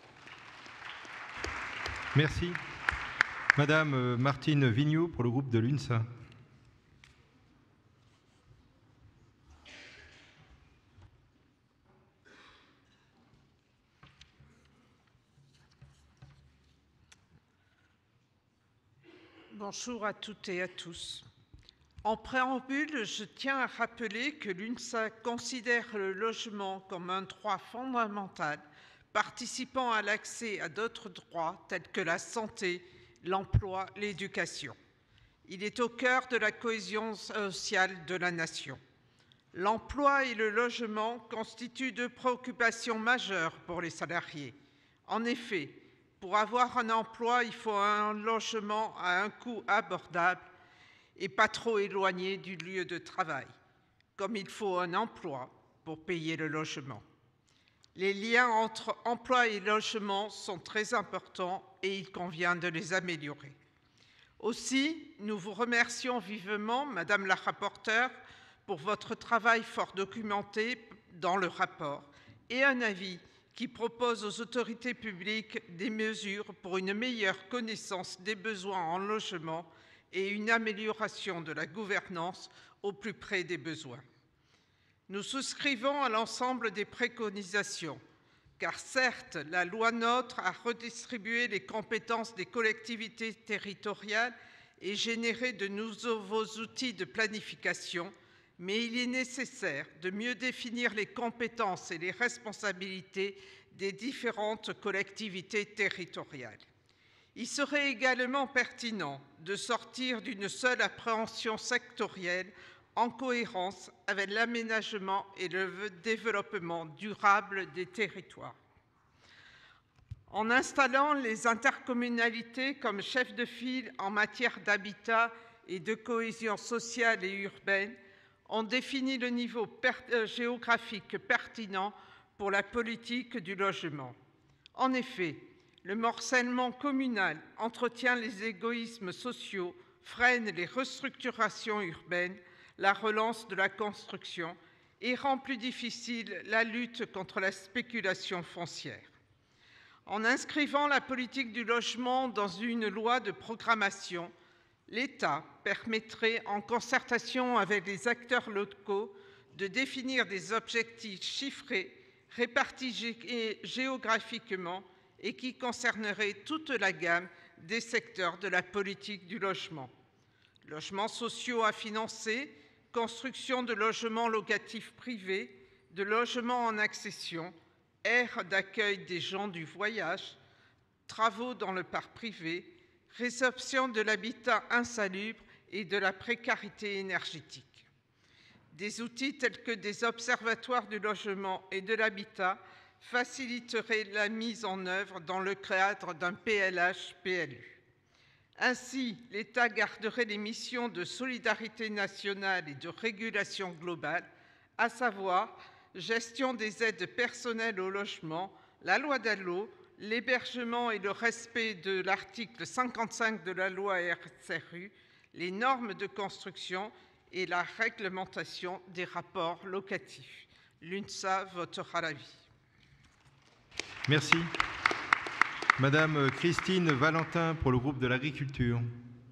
Merci. Madame Martine Vignoux pour le groupe de l'UNSA. Bonjour à toutes et à tous. En préambule, je tiens à rappeler que l'UNSA considère le logement comme un droit fondamental participant à l'accès à d'autres droits tels que la santé, l'emploi, l'éducation. Il est au cœur de la cohésion sociale de la nation. L'emploi et le logement constituent deux préoccupations majeures pour les salariés. En effet, pour avoir un emploi, il faut un logement à un coût abordable et pas trop éloigné du lieu de travail, comme il faut un emploi pour payer le logement. Les liens entre emploi et logement sont très importants et il convient de les améliorer. Aussi, nous vous remercions vivement, Madame la rapporteure, pour votre travail fort documenté dans le rapport et un avis qui propose aux autorités publiques des mesures pour une meilleure connaissance des besoins en logement et une amélioration de la gouvernance au plus près des besoins. Nous souscrivons à l'ensemble des préconisations, car certes, la loi NOTRe a redistribué les compétences des collectivités territoriales et généré de nouveaux outils de planification, mais il est nécessaire de mieux définir les compétences et les responsabilités des différentes collectivités territoriales. Il serait également pertinent de sortir d'une seule appréhension sectorielle en cohérence avec l'aménagement et le développement durable des territoires. En installant les intercommunalités comme chefs de file en matière d'habitat et de cohésion sociale et urbaine, on définit le niveau géographique pertinent pour la politique du logement. En effet, le morcellement communal entretient les égoïsmes sociaux, freine les restructurations urbaines, la relance de la construction et rend plus difficile la lutte contre la spéculation foncière. En inscrivant la politique du logement dans une loi de programmation, l'État permettrait, en concertation avec les acteurs locaux, de définir des objectifs chiffrés, répartis géographiquement et qui concerneraient toute la gamme des secteurs de la politique du logement. Logements sociaux à financer, construction de logements locatifs privés, de logements en accession, aires d'accueil des gens du voyage, travaux dans le parc privé, résorption de l'habitat insalubre et de la précarité énergétique. Des outils tels que des observatoires du logement et de l'habitat faciliteraient la mise en œuvre dans le cadre d'un PLH-PLU. Ainsi, l'État garderait les missions de solidarité nationale et de régulation globale, à savoir gestion des aides personnelles au logement, la loi DALO, l'hébergement et le respect de l'article 55 de la loi SRU, les normes de construction et la réglementation des rapports locatifs. L'UNSA votera l'avis. Merci. Madame Christine Valentin pour le groupe de l'Agriculture.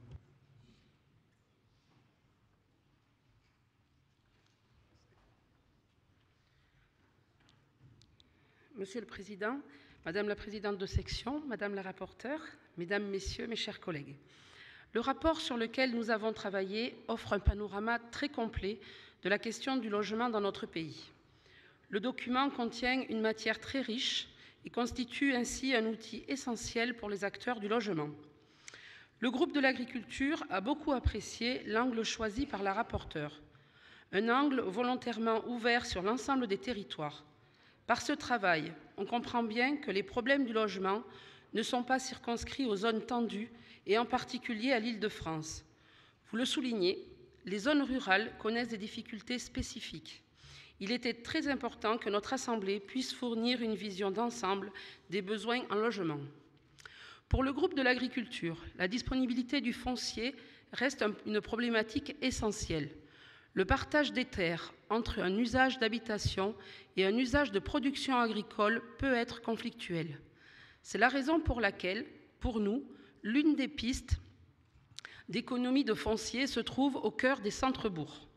Monsieur le Président, Madame la Présidente de section, Madame la rapporteure, Mesdames, Messieurs, mes chers collègues. Le rapport sur lequel nous avons travaillé offre un panorama très complet de la question du logement dans notre pays. Le document contient une matière très riche et constitue ainsi un outil essentiel pour les acteurs du logement. Le groupe de l'agriculture a beaucoup apprécié l'angle choisi par la rapporteure, un angle volontairement ouvert sur l'ensemble des territoires. Par ce travail, on comprend bien que les problèmes du logement ne sont pas circonscrits aux zones tendues et en particulier à l'Île-de-France. Vous le soulignez, les zones rurales connaissent des difficultés spécifiques. Il était très important que notre Assemblée puisse fournir une vision d'ensemble des besoins en logement. Pour le groupe de l'agriculture, la disponibilité du foncier reste une problématique essentielle. Le partage des terres entre un usage d'habitation et un usage de production agricole peut être conflictuel. C'est la raison pour laquelle, pour nous, l'une des pistes d'économie de foncier se trouve au cœur des centres-bourgs.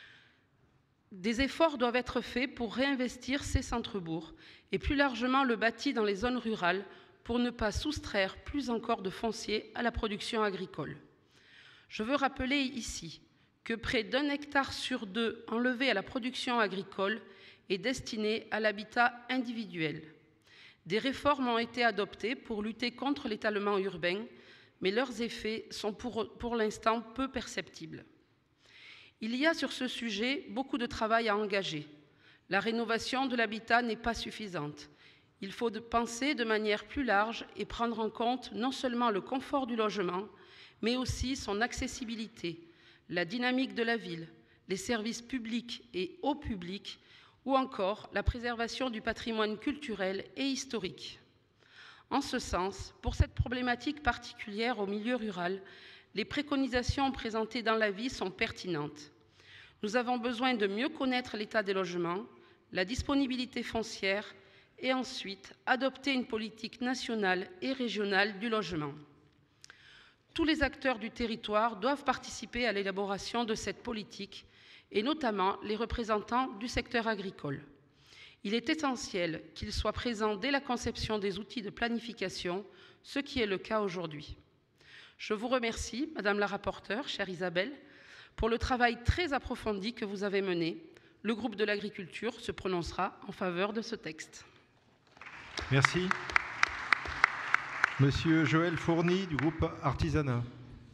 Des efforts doivent être faits pour réinvestir ces centres-bourgs et plus largement le bâti dans les zones rurales pour ne pas soustraire plus encore de foncier à la production agricole. Je veux rappeler ici que près d'1 hectare sur 2 enlevé à la production agricole est destiné à l'habitat individuel. Des réformes ont été adoptées pour lutter contre l'étalement urbain, mais leurs effets sont pour l'instant peu perceptibles. Il y a sur ce sujet beaucoup de travail à engager. La rénovation de l'habitat n'est pas suffisante. Il faut penser de manière plus large et prendre en compte non seulement le confort du logement, mais aussi son accessibilité, la dynamique de la ville, les services publics et au public, ou encore la préservation du patrimoine culturel et historique. En ce sens, pour cette problématique particulière au milieu rural, les préconisations présentées dans l'avis sont pertinentes. Nous avons besoin de mieux connaître l'état des logements, la disponibilité foncière et ensuite adopter une politique nationale et régionale du logement. Tous les acteurs du territoire doivent participer à l'élaboration de cette politique et notamment les représentants du secteur agricole. Il est essentiel qu'ils soient présents dès la conception des outils de planification, ce qui est le cas aujourd'hui. Je vous remercie, Madame la rapporteure, chère Isabelle, pour le travail très approfondi que vous avez mené. Le groupe de l'agriculture se prononcera en faveur de ce texte. Merci. Monsieur Joël Fourny du groupe Artisanat.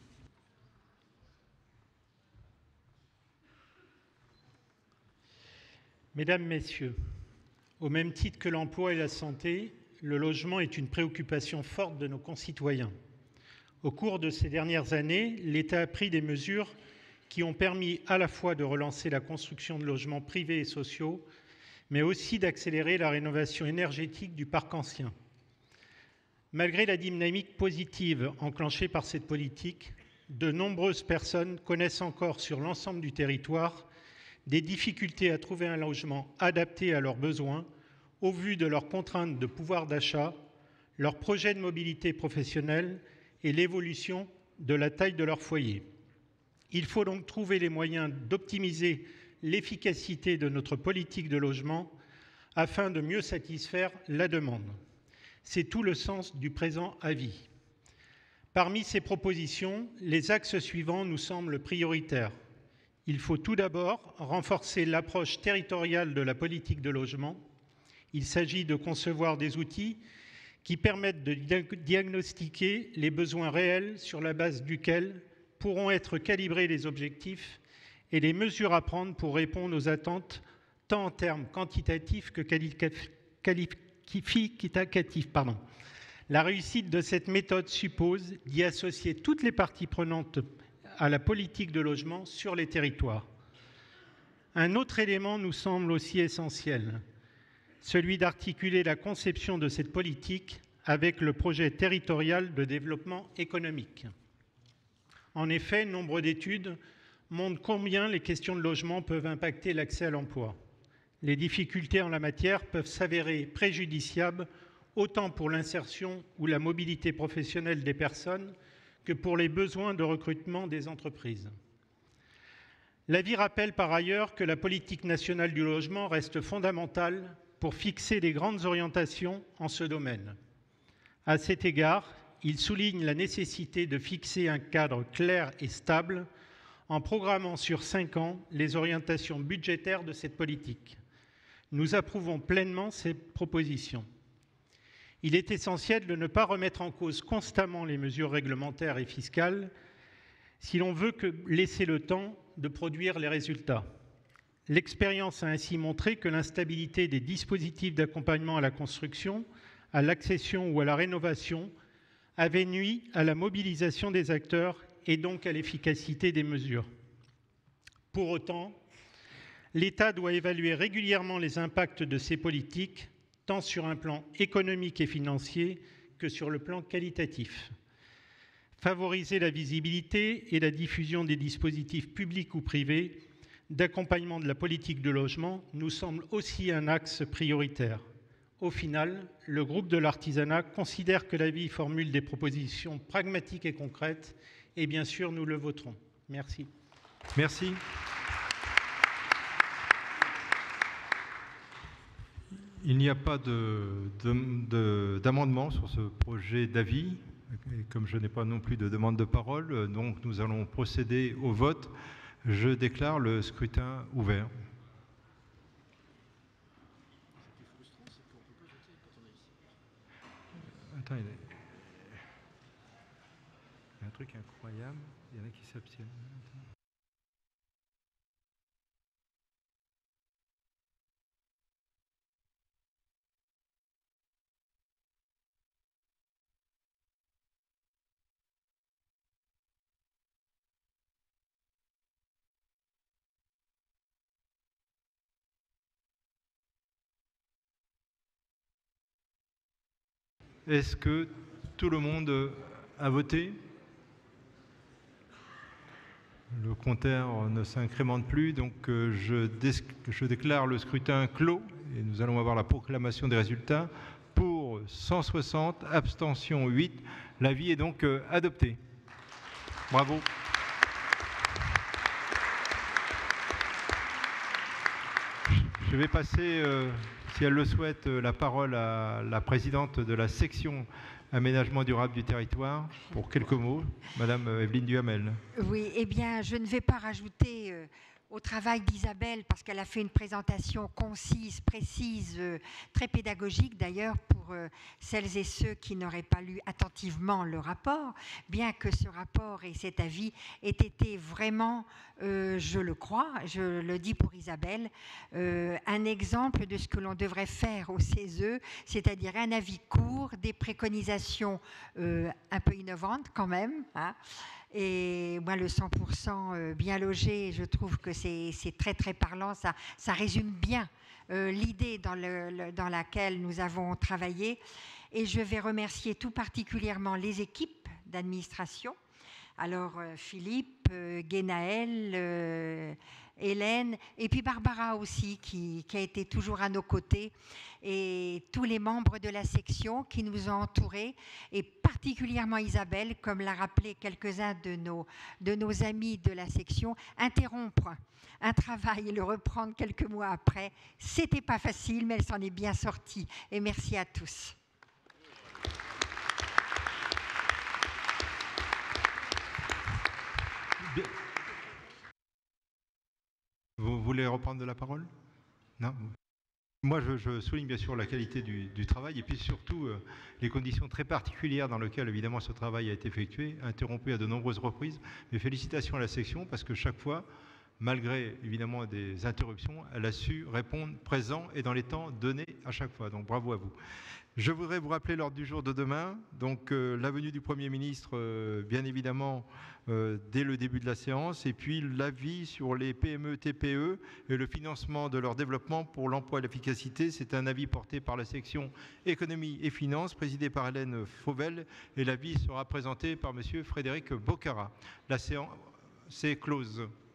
Mesdames, Messieurs, au même titre que l'emploi et la santé, le logement est une préoccupation forte de nos concitoyens. Au cours de ces dernières années, l'État a pris des mesures qui ont permis à la fois de relancer la construction de logements privés et sociaux, mais aussi d'accélérer la rénovation énergétique du parc ancien. Malgré la dynamique positive enclenchée par cette politique, de nombreuses personnes connaissent encore sur l'ensemble du territoire des difficultés à trouver un logement adapté à leurs besoins au vu de leurs contraintes de pouvoir d'achat, leurs projets de mobilité professionnelle et l'évolution de la taille de leur foyer. Il faut donc trouver les moyens d'optimiser l'efficacité de notre politique de logement afin de mieux satisfaire la demande. C'est tout le sens du présent avis. Parmi ces propositions, les axes suivants nous semblent prioritaires. Il faut tout d'abord renforcer l'approche territoriale de la politique de logement. Il s'agit de concevoir des outils qui permettent de diagnostiquer les besoins réels sur la base duquel pourront être calibrés les objectifs et les mesures à prendre pour répondre aux attentes, tant en termes quantitatifs que qualitatifs. La réussite de cette méthode suppose d'y associer toutes les parties prenantes à la politique de logement sur les territoires. Un autre élément nous semble aussi essentiel, celui d'articuler la conception de cette politique avec le projet territorial de développement économique. En effet, nombre d'études montrent combien les questions de logement peuvent impacter l'accès à l'emploi. Les difficultés en la matière peuvent s'avérer préjudiciables autant pour l'insertion ou la mobilité professionnelle des personnes que pour les besoins de recrutement des entreprises. L'avis rappelle par ailleurs que la politique nationale du logement reste fondamentale pour fixer les grandes orientations en ce domaine. À cet égard, il souligne la nécessité de fixer un cadre clair et stable en programmant sur 5 ans les orientations budgétaires de cette politique. Nous approuvons pleinement ces propositions. Il est essentiel de ne pas remettre en cause constamment les mesures réglementaires et fiscales si l'on veut laisser le temps de produire les résultats. L'expérience a ainsi montré que l'instabilité des dispositifs d'accompagnement à la construction, à l'accession ou à la rénovation avait nui à la mobilisation des acteurs et donc à l'efficacité des mesures. Pour autant, l'État doit évaluer régulièrement les impacts de ces politiques, tant sur un plan économique et financier que sur le plan qualitatif. Favoriser la visibilité et la diffusion des dispositifs publics ou privés d'accompagnement de la politique de logement nous semble aussi un axe prioritaire. Au final, le groupe de l'Artisanat considère que l'avis formule des propositions pragmatiques et concrètes et bien sûr, nous le voterons. Merci. Merci. Il n'y a pas d'amendement sur ce projet d'avis. Et comme je n'ai pas non plus de demande de parole, donc nous allons procéder au vote. Je déclare le scrutin ouvert. Attends, il y a un truc incroyable, il y en a qui s'abstiennent. Est-ce que tout le monde a voté? Le compteur ne s'incrémente plus, donc je déclare le scrutin clos et nous allons avoir la proclamation des résultats. Pour 160, abstention 8. L'avis est donc adopté. Bravo. Je vais passer, si elle le souhaite, la parole à la présidente de la section aménagement durable du territoire. Pour quelques mots, Madame Evelyne Duhamel. Oui, eh bien, je ne vais pas rajouter au travail d'Isabelle parce qu'elle a fait une présentation concise, précise, très pédagogique d'ailleurs pour celles et ceux qui n'auraient pas lu attentivement le rapport, bien que ce rapport et cet avis aient été vraiment, je le crois, je le dis pour Isabelle, un exemple de ce que l'on devrait faire au CESE, c'est-à-dire un avis court, des préconisations un peu innovantes quand même, hein. Et moi, le 100% bien logé, je trouve que c'est très, très parlant. Ça résume bien l'idée dans laquelle nous avons travaillé. Et je vais remercier tout particulièrement les équipes d'administration. Alors, Philippe, Guénaël, Hélène, et puis Barbara aussi, qui a été toujours à nos côtés, et tous les membres de la section qui nous ont entourés, et particulièrement Isabelle, comme l'a rappelé quelques-uns de nos amis de la section. Interrompre un travail et le reprendre quelques mois après, c'était pas facile, mais elle s'en est bien sortie. Et merci à tous. Vous voulez reprendre de la parole? Non? Moi, je souligne bien sûr la qualité du travail et puis surtout les conditions très particulières dans lesquelles, évidemment, ce travail a été effectué, interrompu à de nombreuses reprises. Mais félicitations à la section parce que chaque fois, malgré évidemment des interruptions, elle a su répondre présent et dans les temps donnés à chaque fois. Donc bravo à vous. Je voudrais vous rappeler l'ordre du jour de demain. Donc la venue du Premier ministre, bien évidemment, dès le début de la séance, et puis l'avis sur les PME, TPE et le financement de leur développement pour l'emploi et l'efficacité. C'est un avis porté par la section économie et finances, présidée par Hélène Fauvel, et l'avis sera présenté par Monsieur Frédéric Bocara. La séance est close.